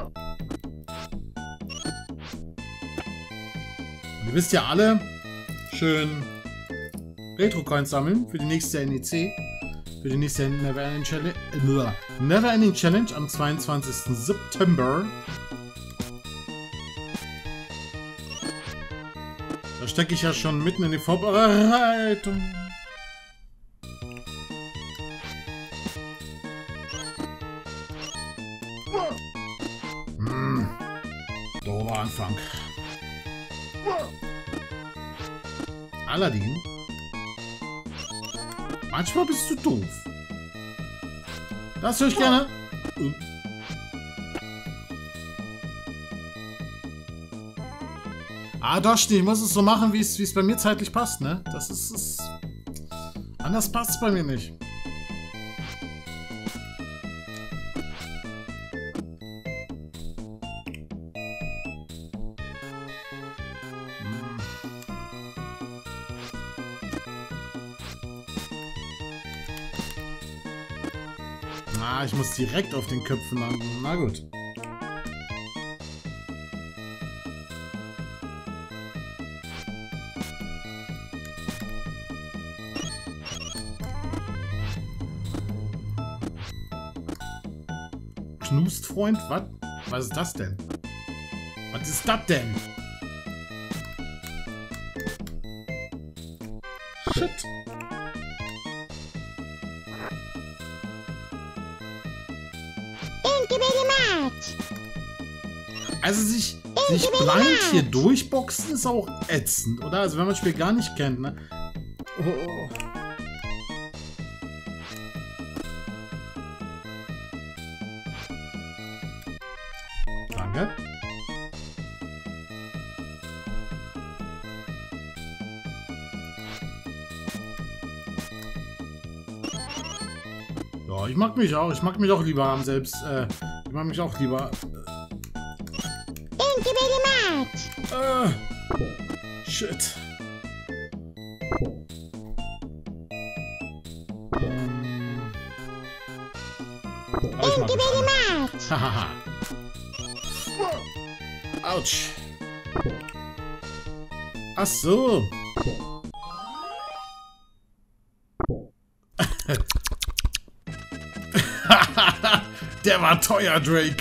Und ihr wisst ja alle, schön Retro-Coins sammeln für die nächste NEC. Für die nächste Neverending Challenge am 22. September. Da stecke ich ja schon mitten in die Vorbereitung. Doofer Anfang. Aladdin? Manchmal bist du doof. Das höre ich gerne. Doshni, ich muss es so machen, wie es bei mir zeitlich passt, ne? Das ist... Anders passt es bei mir nicht. Ich muss direkt auf den Köpfen landen. Na gut. Knustfreund? Was? Was ist das denn? Was ist das denn? Shit. Also sich blind hier durchboxen ist auch ätzend, oder? Also wenn man das Spiel gar nicht kennt, ne? Oh. Danke. Ja, ich mag mich auch lieber haben selbst, ich mag mich auch lieber... Thank you very much. Shit. Thank you very much. Hahaha. Autsch. Ach so. Der war teuer, Drake.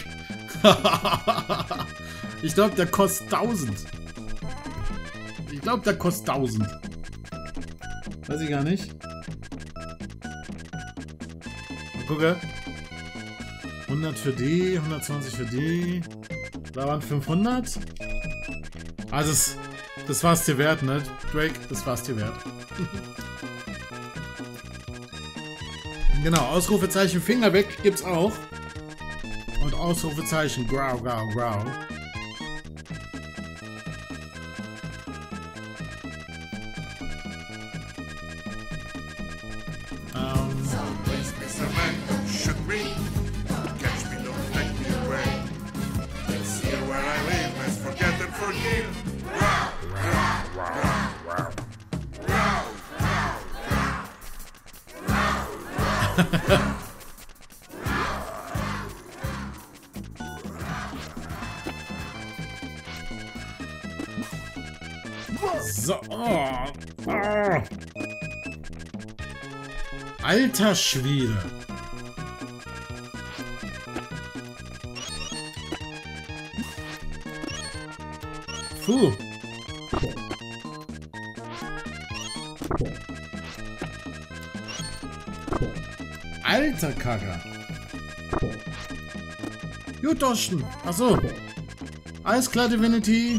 Ich glaube, der kostet 1000. Ich glaube, der kostet 1000. Weiß ich gar nicht. Mal gucke. 100 für die, 120 für die. Da waren 500. Also, das war es dir wert, ne? Drake, das war es dir wert. Genau, Ausrufezeichen Finger weg gibt's auch. Und Ausrufezeichen Grau, Grau, Grau. So. Oh. Oh. Alter Schwede. Puh. Alter Kacker. Jutoschen. Achso. Alles klar, Divinity.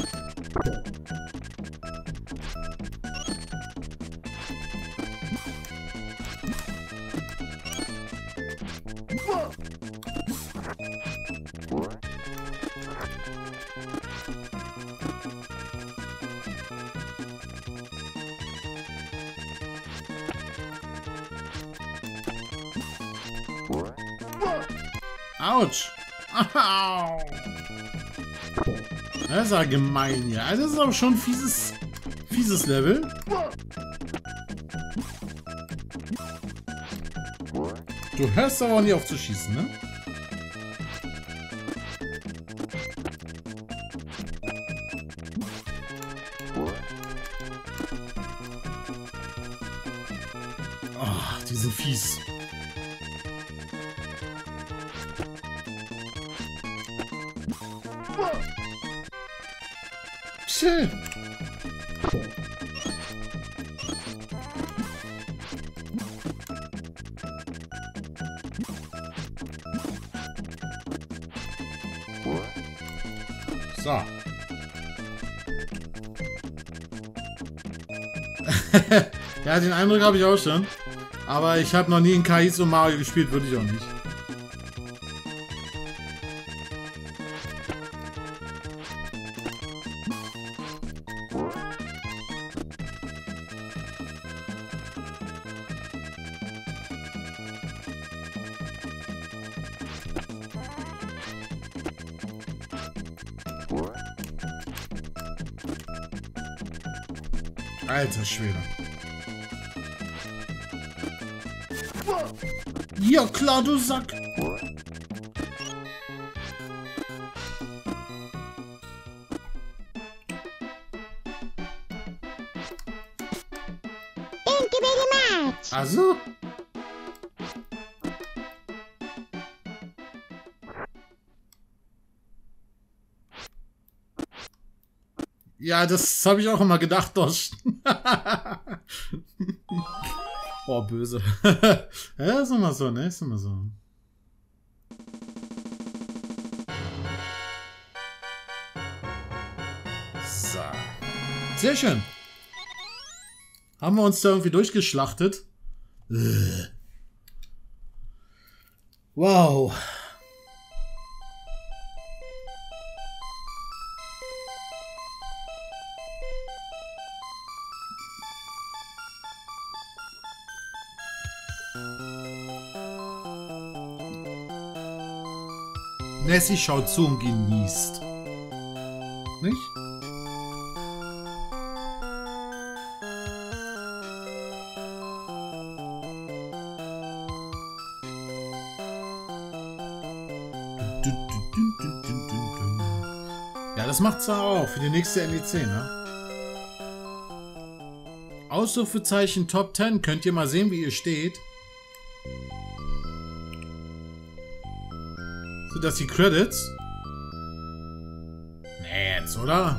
Autsch! Au! Das ist ja gemein hier. Also das ist aber schon ein fieses fieses Level. Du hörst aber auch nie auf zu schießen, ne? Oh, die sind fies. Schön. So. Ja, den Eindruck habe ich auch schon. Aber ich habe noch nie in KIs und Mario gespielt, würde ich auch nicht. Alter Schwede. Ja klar, du Sack. Thank you very much. Also? Ja, das habe ich auch immer gedacht, Dosch. Oh, böse. Ja, ist immer so, ne? Ist immer so. So. Sehr schön. Haben wir uns da irgendwie durchgeschlachtet? Wow. Nessie schaut zu und genießt. Nicht? Ja, das macht's auch für die nächste NEC, ne? Ausrufezeichen Top 10. Könnt ihr mal sehen, wie ihr steht? Sind das die Credits? Nee, jetzt, oder?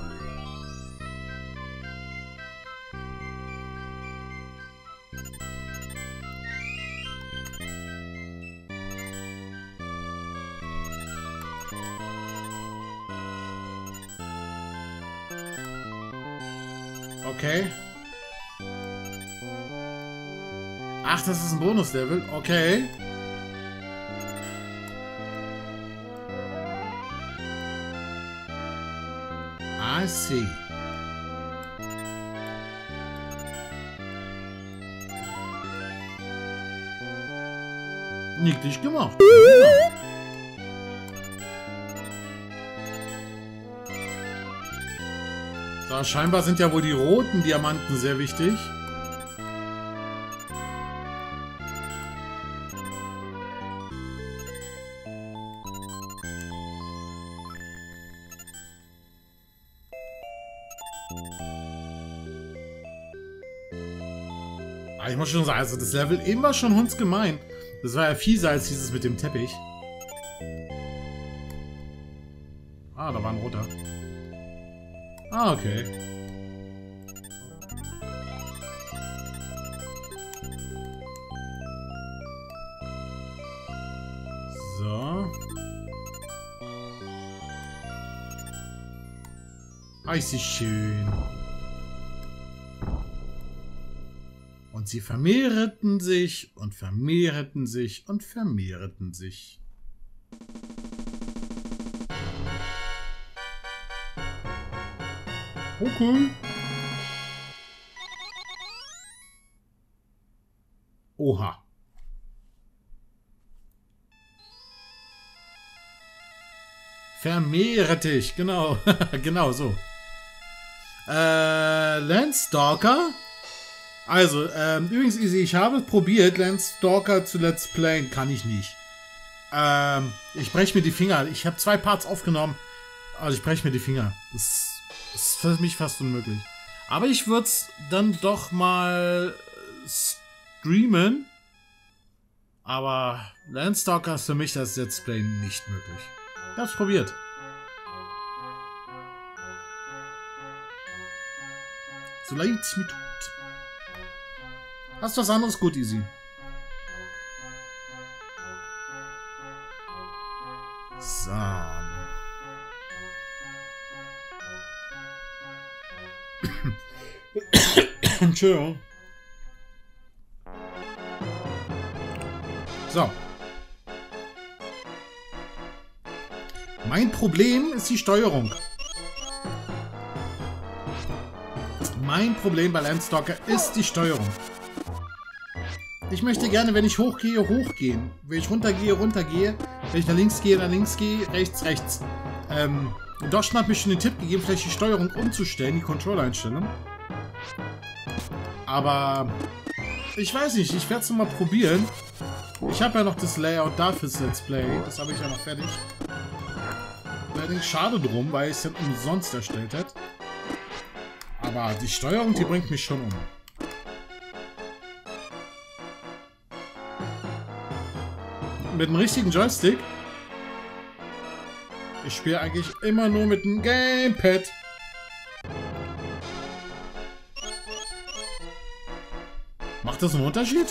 Okay. Ach, das ist ein Bonuslevel. Okay. I see. Niedlich gemacht. So, scheinbar sind ja wohl die roten Diamanten sehr wichtig. Ich muss schon sagen, also das Level eben war schon hundsgemein. Das war ja fieser als dieses mit dem Teppich. Ah, da war ein roter. Ah, okay. So. Ah, ist sie schön. Und sie vermehrten sich und vermehrten sich und vermehrten sich. Okay. Oha. Vermehre dich, genau. Genau so. Landstalker. Also, übrigens, Easy, ich habe probiert, Landstalker zu Let's Playen. Kann ich nicht. Ich breche mir die Finger. Ich habe 2 Parts aufgenommen. Also ich breche mir die Finger. Das ist für mich fast unmöglich. Aber ich würde es dann doch mal streamen. Aber Landstalker ist für mich das Let's Play nicht möglich. Ich hab's probiert. So leid es mir tut. Hast du was anderes gut, Easy? So. Entschuldigung. So. Mein Problem ist die Steuerung. Mein Problem bei Landstalker ist die Steuerung. Ich möchte gerne, wenn ich hochgehe, hochgehen. Wenn ich runtergehe, runtergehe. Wenn ich nach links gehe, rechts, rechts. Und Doschen hat mir schon den Tipp gegeben, vielleicht die Steuerung umzustellen, die Controller-Einstellung. Aber ich weiß nicht, ich werde es mal probieren. Ich habe ja noch das Layout da fürs Let's Play. Das habe ich ja noch fertig. Allerdings schade drum, weil ich es dann umsonst erstellt hätte. Aber die Steuerung, die bringt mich schon um. Mit dem richtigen Joystick. Ich spiele eigentlich immer nur mit dem Gamepad. Macht das einen Unterschied?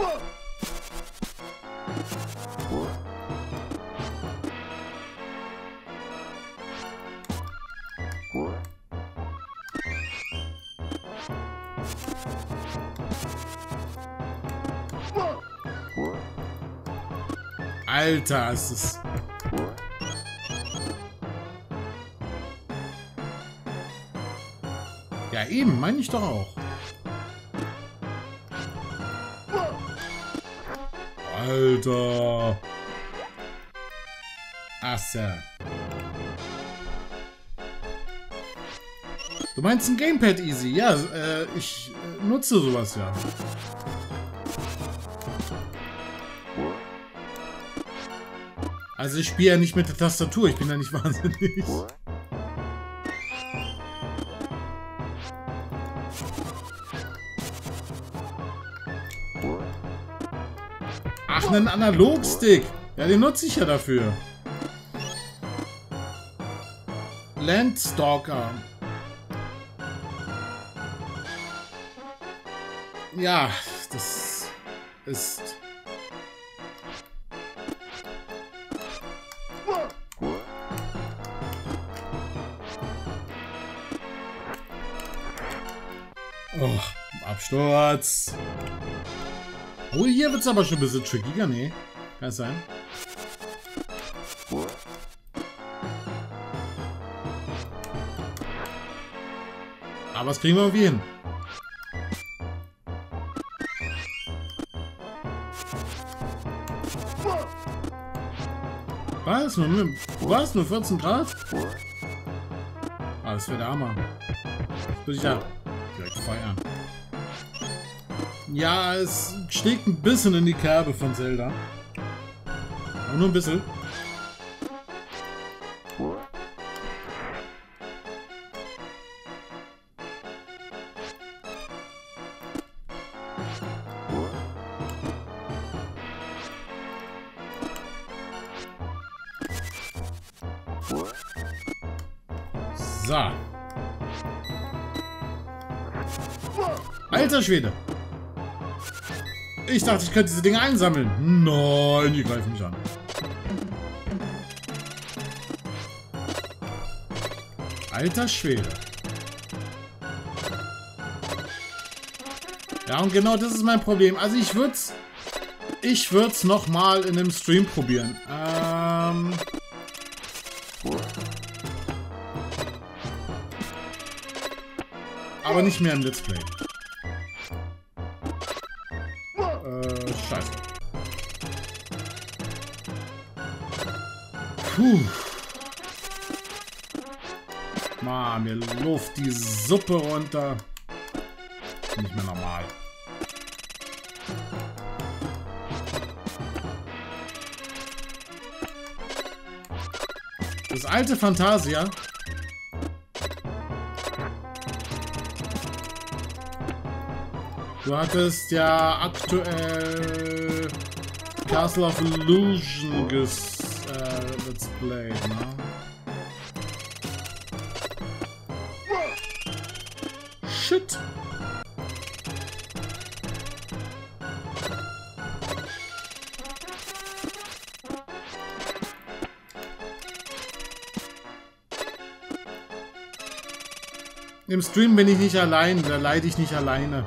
Alter, ist es... Ja, eben, meine ich doch auch. Alter. Asse. Du meinst ein Gamepad, Easy? Ja, ich nutze sowas ja. Also ich spiele ja nicht mit der Tastatur, ich bin ja nicht wahnsinnig. Ach, einen Analogstick. Ja, den nutze ich ja dafür. Landstalker. Ja, das ist... Oh, Absturz. Oh, hier wird es aber schon ein bisschen trickiger. Nee, kann es sein. Aber das kriegen wir irgendwie hin. Was? Was? Nur 14 Grad? Ah, das wäre der Hammer. Das würde ich ja direkt feiern. Ja, es schlägt ein bisschen in die Kerbe von Zelda. Aber nur ein bisschen. So. Alter Schwede. Ich dachte, ich könnte diese Dinge einsammeln. Nein, die greifen mich an. Alter Schwede. Ja, und genau das ist mein Problem. Also ich würde es nochmal in einem Stream probieren. Aber nicht mehr im Let's Play. Scheiße. Puh. Mann, mir luft die Suppe runter. Nicht mehr normal. Das alte Phantasia. Du hattest ja aktuell Castle of Illusion Let's Play, ne? Shit! Im Stream bin ich nicht allein, da leide ich nicht alleine.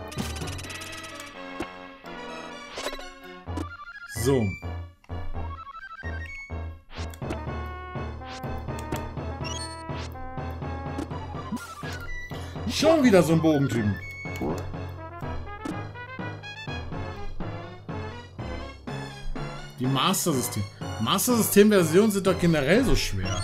So. Schon wieder so ein Bogentypen. Die Master-System. Master-System-Versionen sind doch generell so schwer.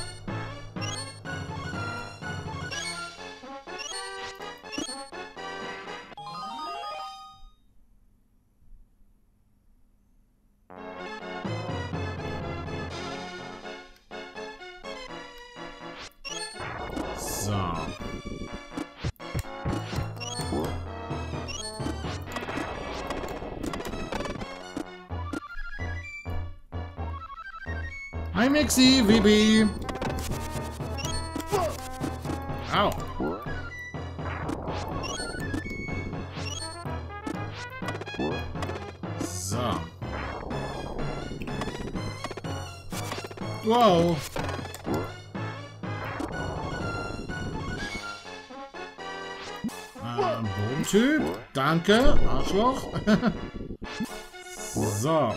So. Hi Mixi, Bibi. Au. So. Wow. Bodentyp. Danke, Arschloch. So.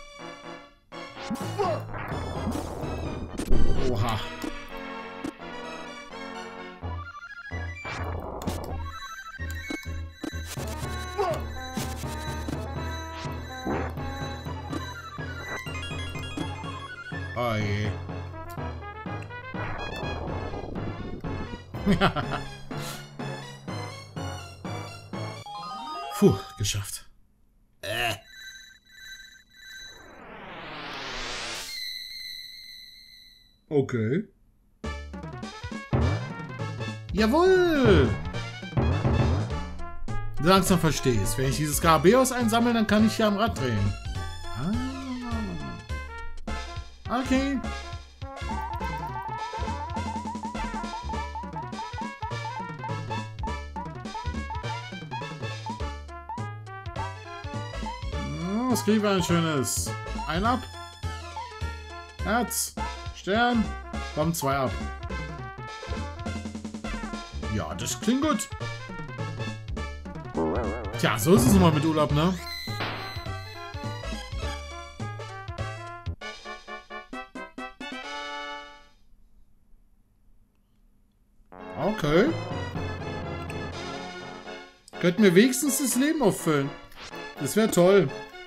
Oha. Oh je. Puh, geschafft. Okay. Jawohl! Langsam verstehst. Wenn ich dieses Skarabäus einsammle, dann kann ich hier am Rad drehen. Ah. Okay. Was kriegen wir ein schönes? Ein ab. Herz. Stern. Kommen 2 ab. Ja, das klingt gut. Tja, so ist es immer mit Urlaub, ne? Okay. Könnten wir wenigstens das Leben auffüllen. Das wäre toll.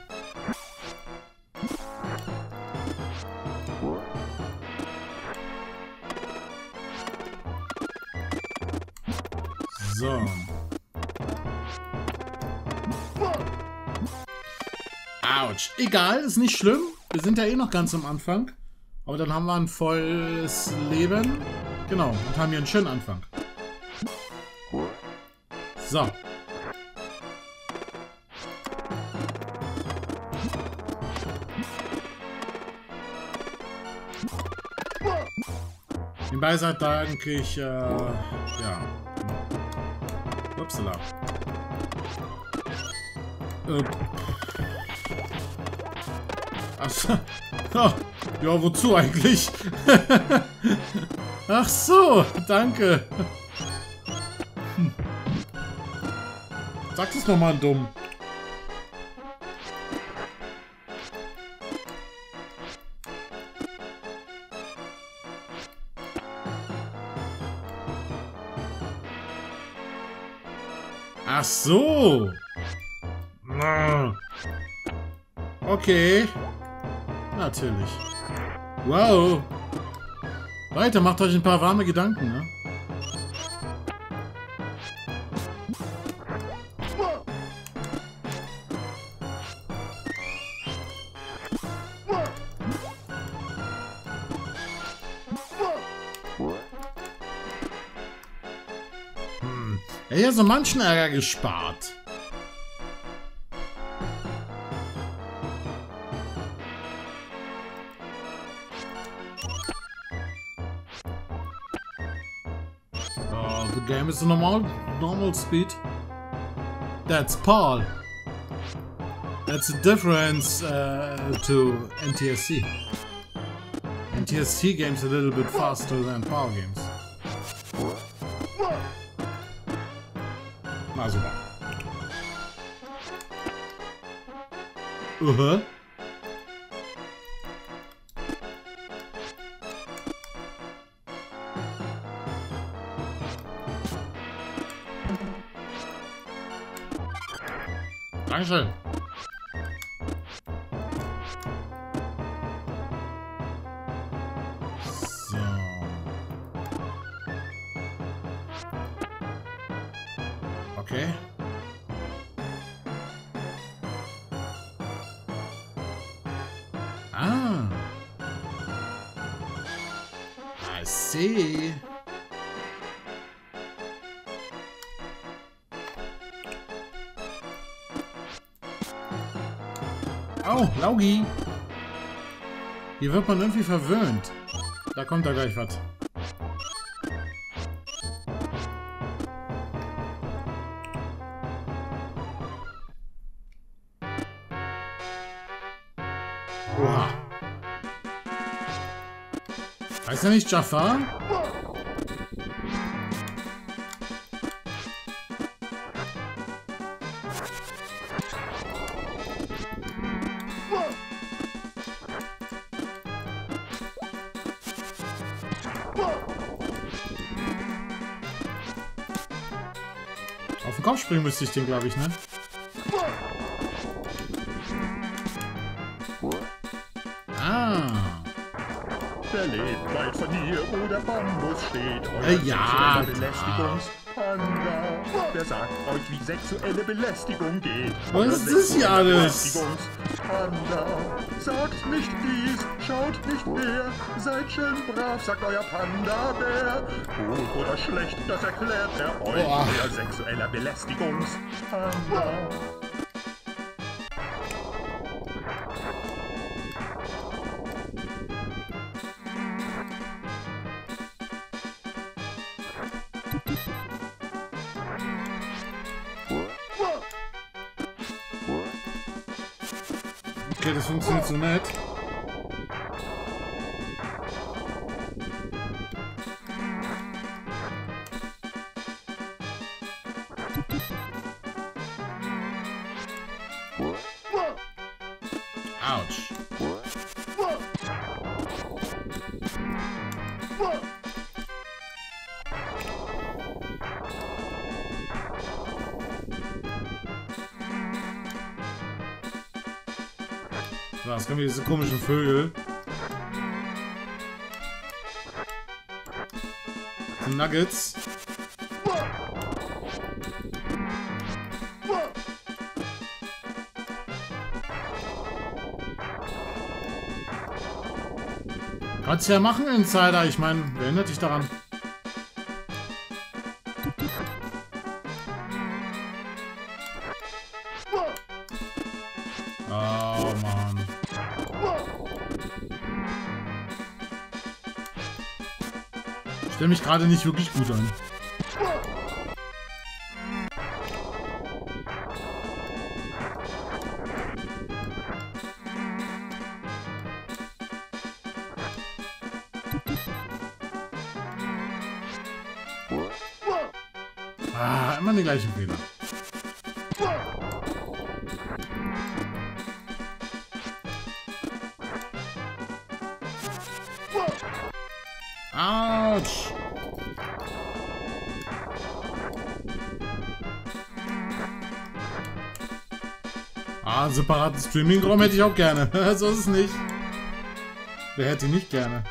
So. Autsch. Egal, ist nicht schlimm. Wir sind ja eh noch ganz am Anfang. Aber dann haben wir ein volles Leben. Genau, und haben hier einen schönen Anfang. So. Den Beiseite danke ich, ja. Upsala. Achso. Oh, ja, wozu eigentlich? Ach so, danke. Sag das nochmal dumm. Ach so. Okay. Natürlich. Wow. Weiter, macht euch ein paar warme Gedanken, ne? Ja, so manchen Ärger gespart. Oh, the game is normal speed. That's Paul. That's the difference to NTSC. NTSC games a little bit faster than Paul games. Na super. Dankeschön. So. Okay. Ah. I see. Oh, Laugi. Hier wird man irgendwie verwöhnt. Da kommt da gleich was. Oha. Heißt er nicht Jafar? Auf den Kopf springen müsste ich den, glaube ich, ne? Ah. Der lebt weit von hier, wo der Bambus steht. Ja. Belästigungspanda. Der sagt euch, wie sexuelle Belästigung geht. Was ist das hier alles? Belästigungspanda. Sagt nicht dies, schaut nicht mehr. Seid schön brav, sagt euer Panda-Bär. Gut oder schlecht, das erklärt er euch. Boah. Euer sexueller Belästigungspanda. Okay, das funktioniert so nett. Autsch. So, jetzt kommen diese komischen Vögel. Die Nuggets. Kannst ja machen, Insider. Ich meine, wer erinnert dich daran? Oh Mann. Ich stelle mich gerade nicht wirklich gut an. Ah, immer die gleichen Fehler. Autsch! Ah, einen separaten Streaming-Raum hätte ich auch gerne. So ist es nicht. Wer hätte ihn nicht gerne?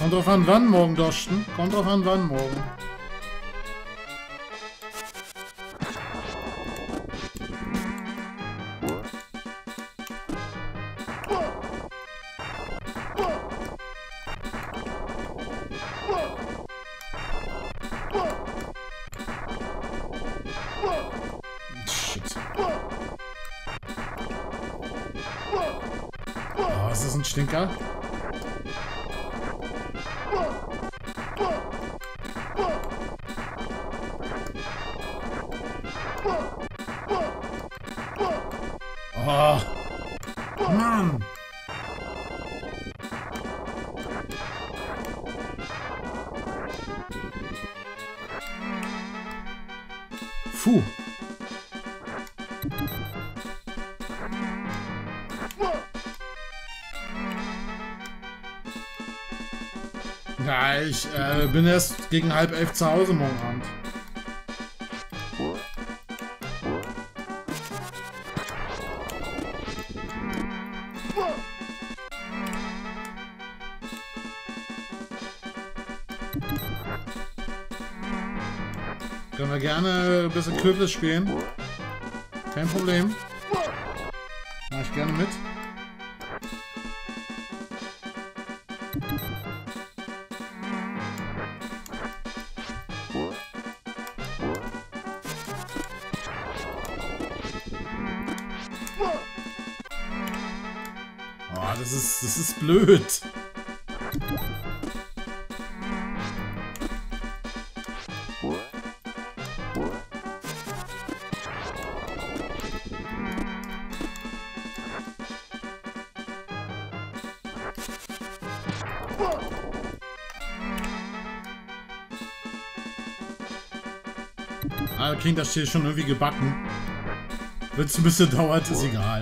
Kommt drauf an, wann morgen, Dorsten. Kommt drauf an, wann morgen. Shit. Oh, ist das ein Stinker? Oh, Mann! Puh. Ja, ich bin erst gegen 10:30 zu Hause morgen Abend. Können wir gerne ein bisschen Kürbis spielen. Kein Problem. Mach ich gerne mit. Oh, das ist blöd. Ah, wir kriegen das hier schon irgendwie gebacken. Wenn es ein bisschen dauert, ist egal.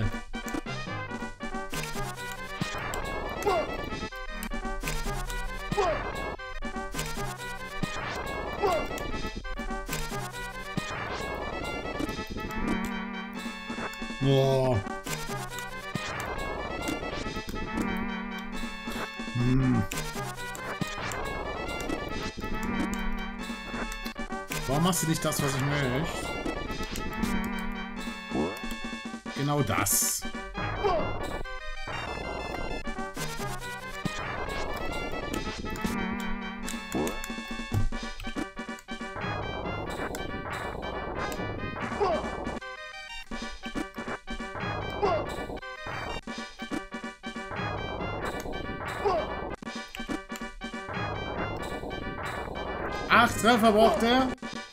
Boah. Warum machst du nicht das, was ich möchte? Genau das. Acht Treffer braucht er.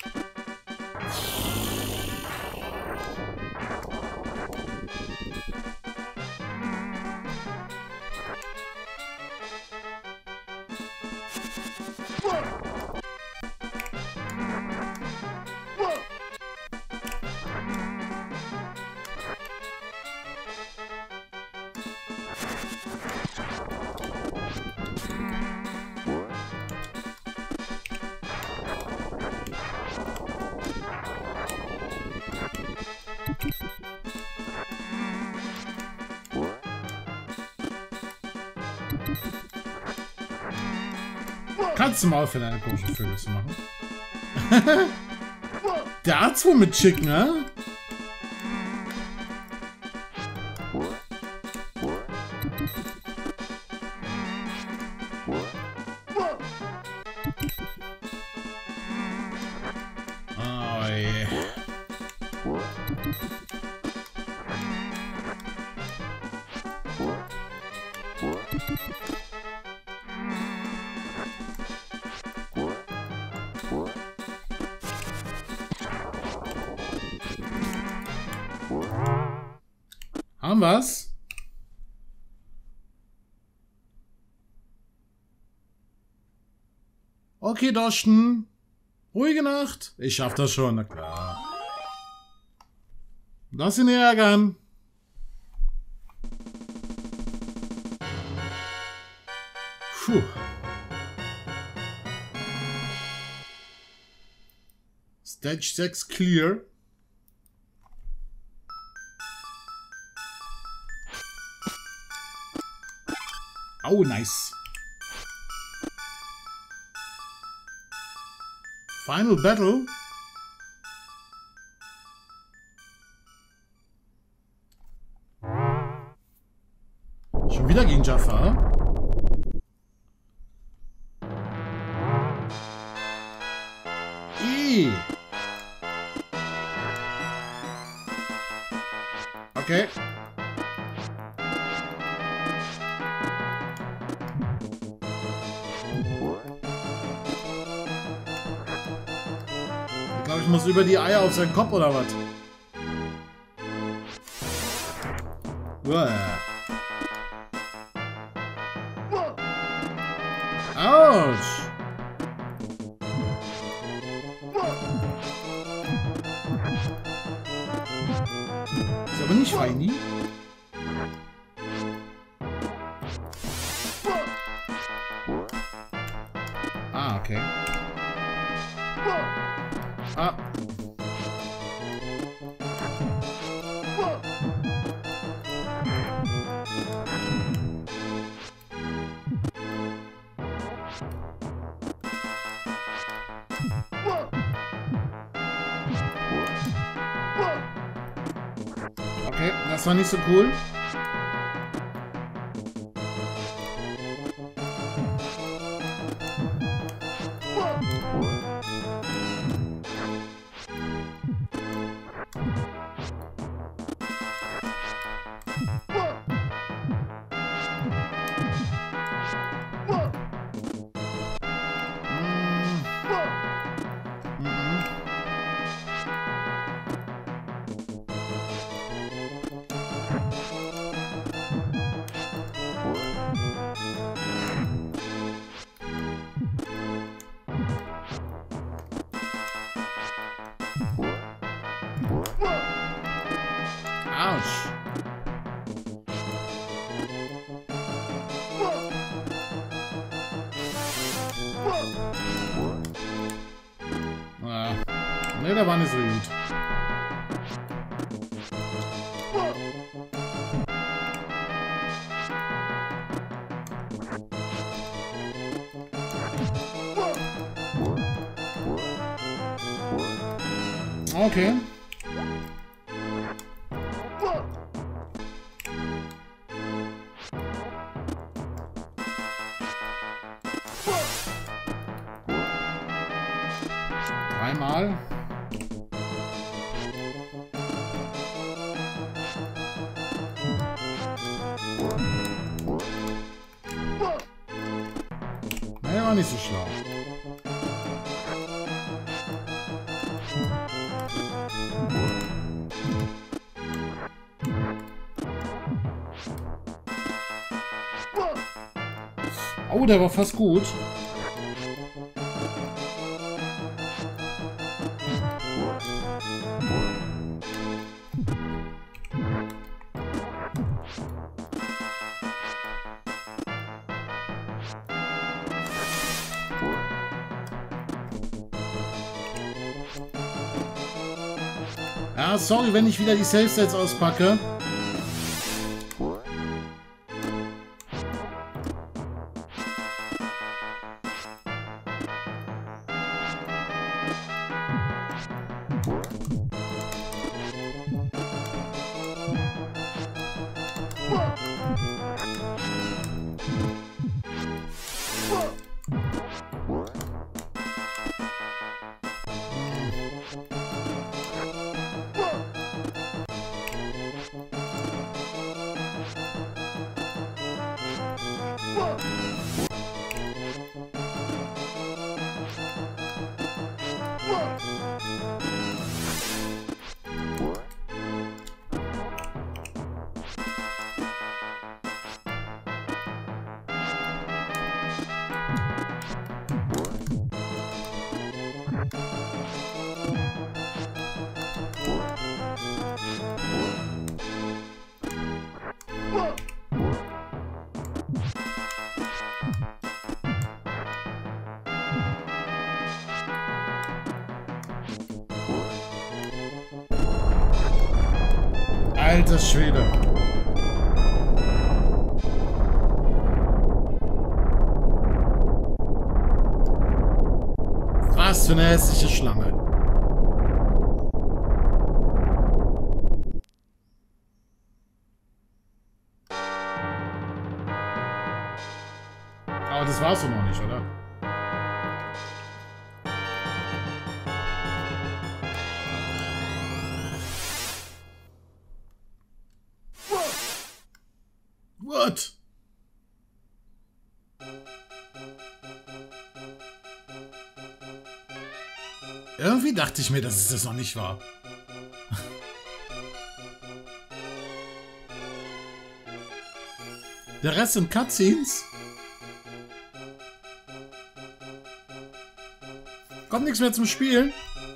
Kannst du mal aufhören, eine komische Vögel zu machen? Der hat's wohl mit Chicken, ne? Oh je. Haben wir's? Okay, Dorsten. Ruhige Nacht. Ich schaff das schon, na klar. Lass ihn nicht ärgern. Puh. Stage 6 clear. Oh, nice. Final Battle. Schon wieder gegen Jafar. Okay. Ich glaube, ich muss über die Eier auf seinen Kopf oder was? Uah. Autsch! Ist aber nicht feini. Ah, okay. Ah. Okay, das war nicht so cool. Autsch. Ah. Ne, der war nicht so gut. Okay. Dreimal. Naja, war nicht so schlau. Oh, der war fast gut. Ja, sorry, wenn ich wieder die Save-Sets auspacke. Alter Schwede. Was für so eine hässliche Schlange. Aber das war's doch noch nicht, oder? What? Irgendwie dachte ich mir, dass es das noch nicht war. Der Rest sind Cutscenes. Kommt nichts mehr zum Spielen.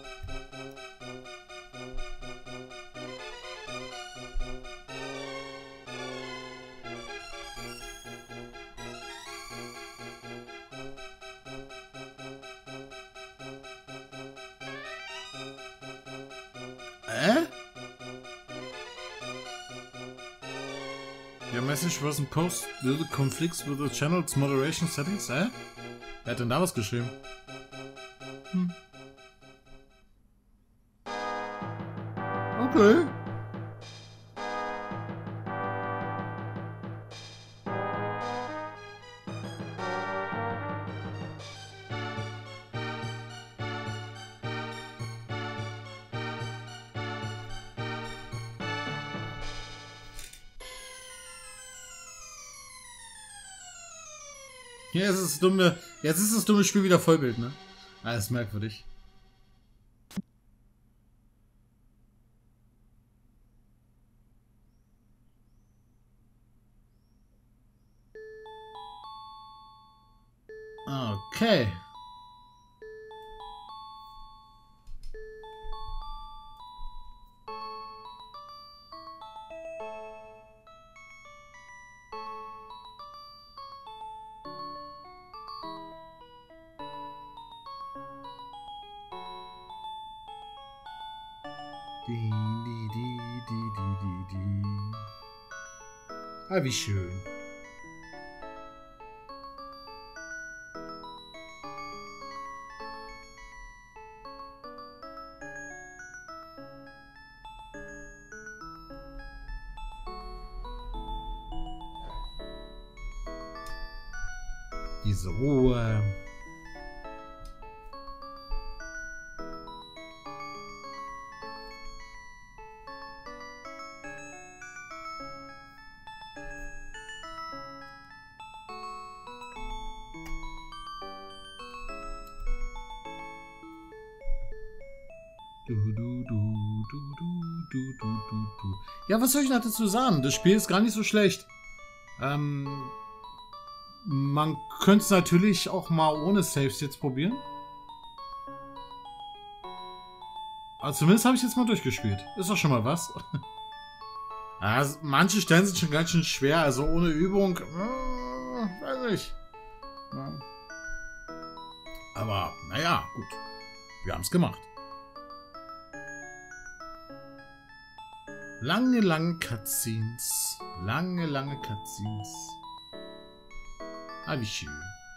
Your message wasn't posted due to conflicts with the channel's moderation settings. Wer hat denn da was geschrieben? Okay. Jetzt ist das dumme Spiel wieder Vollbild, ne? Alles merkwürdig. Okay. Ah, wie schön. Diese Ruhe. Ja, was soll ich noch dazu sagen? Das Spiel ist gar nicht so schlecht. Man könnte es natürlich auch mal ohne Saves jetzt probieren. Aber zumindest habe ich jetzt mal durchgespielt. Ist doch schon mal was. Also, manche Stellen sind schon ganz schön schwer. Also ohne Übung, weiß nicht. Ja. Aber naja, gut. Wir haben es gemacht. Lange Cutscenes. Lange Cutscenes. Ah, wie schön.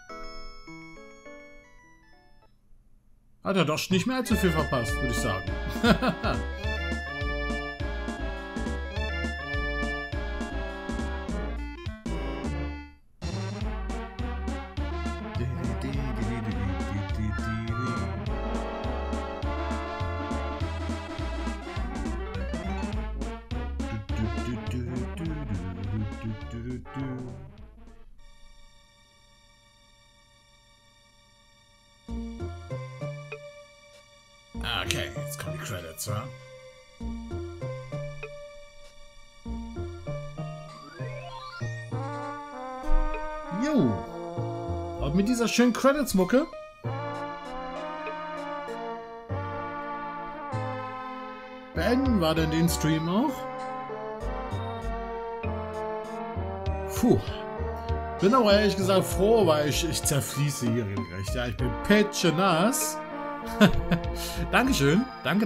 Hat er doch nicht mehr allzu viel verpasst, würde ich sagen. Okay, jetzt kommen die Credits, wa? Jo. Und mit dieser schönen Credits-Mucke beenden wir denn den Stream auch. Puh. Bin aber ehrlich gesagt froh, weil ich zerfließe hier regelrecht. Ja, ich bin pitschenass. Dankeschön. Danke.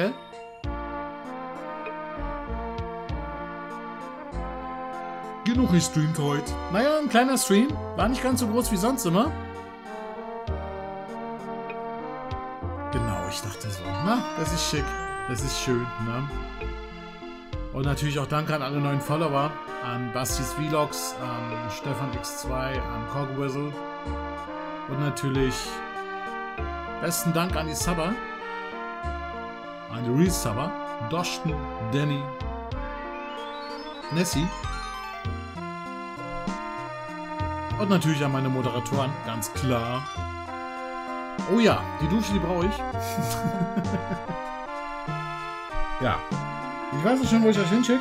Genug gestreamt heute. Naja, ein kleiner Stream. War nicht ganz so groß wie sonst immer. Na, das ist schick. Das ist schön, ne? Und natürlich auch danke an alle neuen Follower. An Bastis Vlogs, an Stefan X2, an Cogwhistle. Und natürlich besten Dank an die Subber. An die Resubber. Doshten, Danny, Nessie. Und natürlich an meine Moderatoren, ganz klar. Oh ja, die Dusche, die brauche ich. Ja. Ich weiß nicht schon, wo ich euch hinschicke.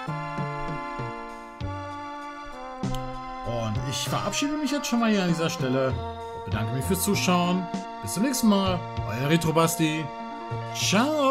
Und ich verabschiede mich jetzt schon mal hier an dieser Stelle. Bedanke mich fürs Zuschauen. Bis zum nächsten Mal. Euer Retro Basti. Ciao.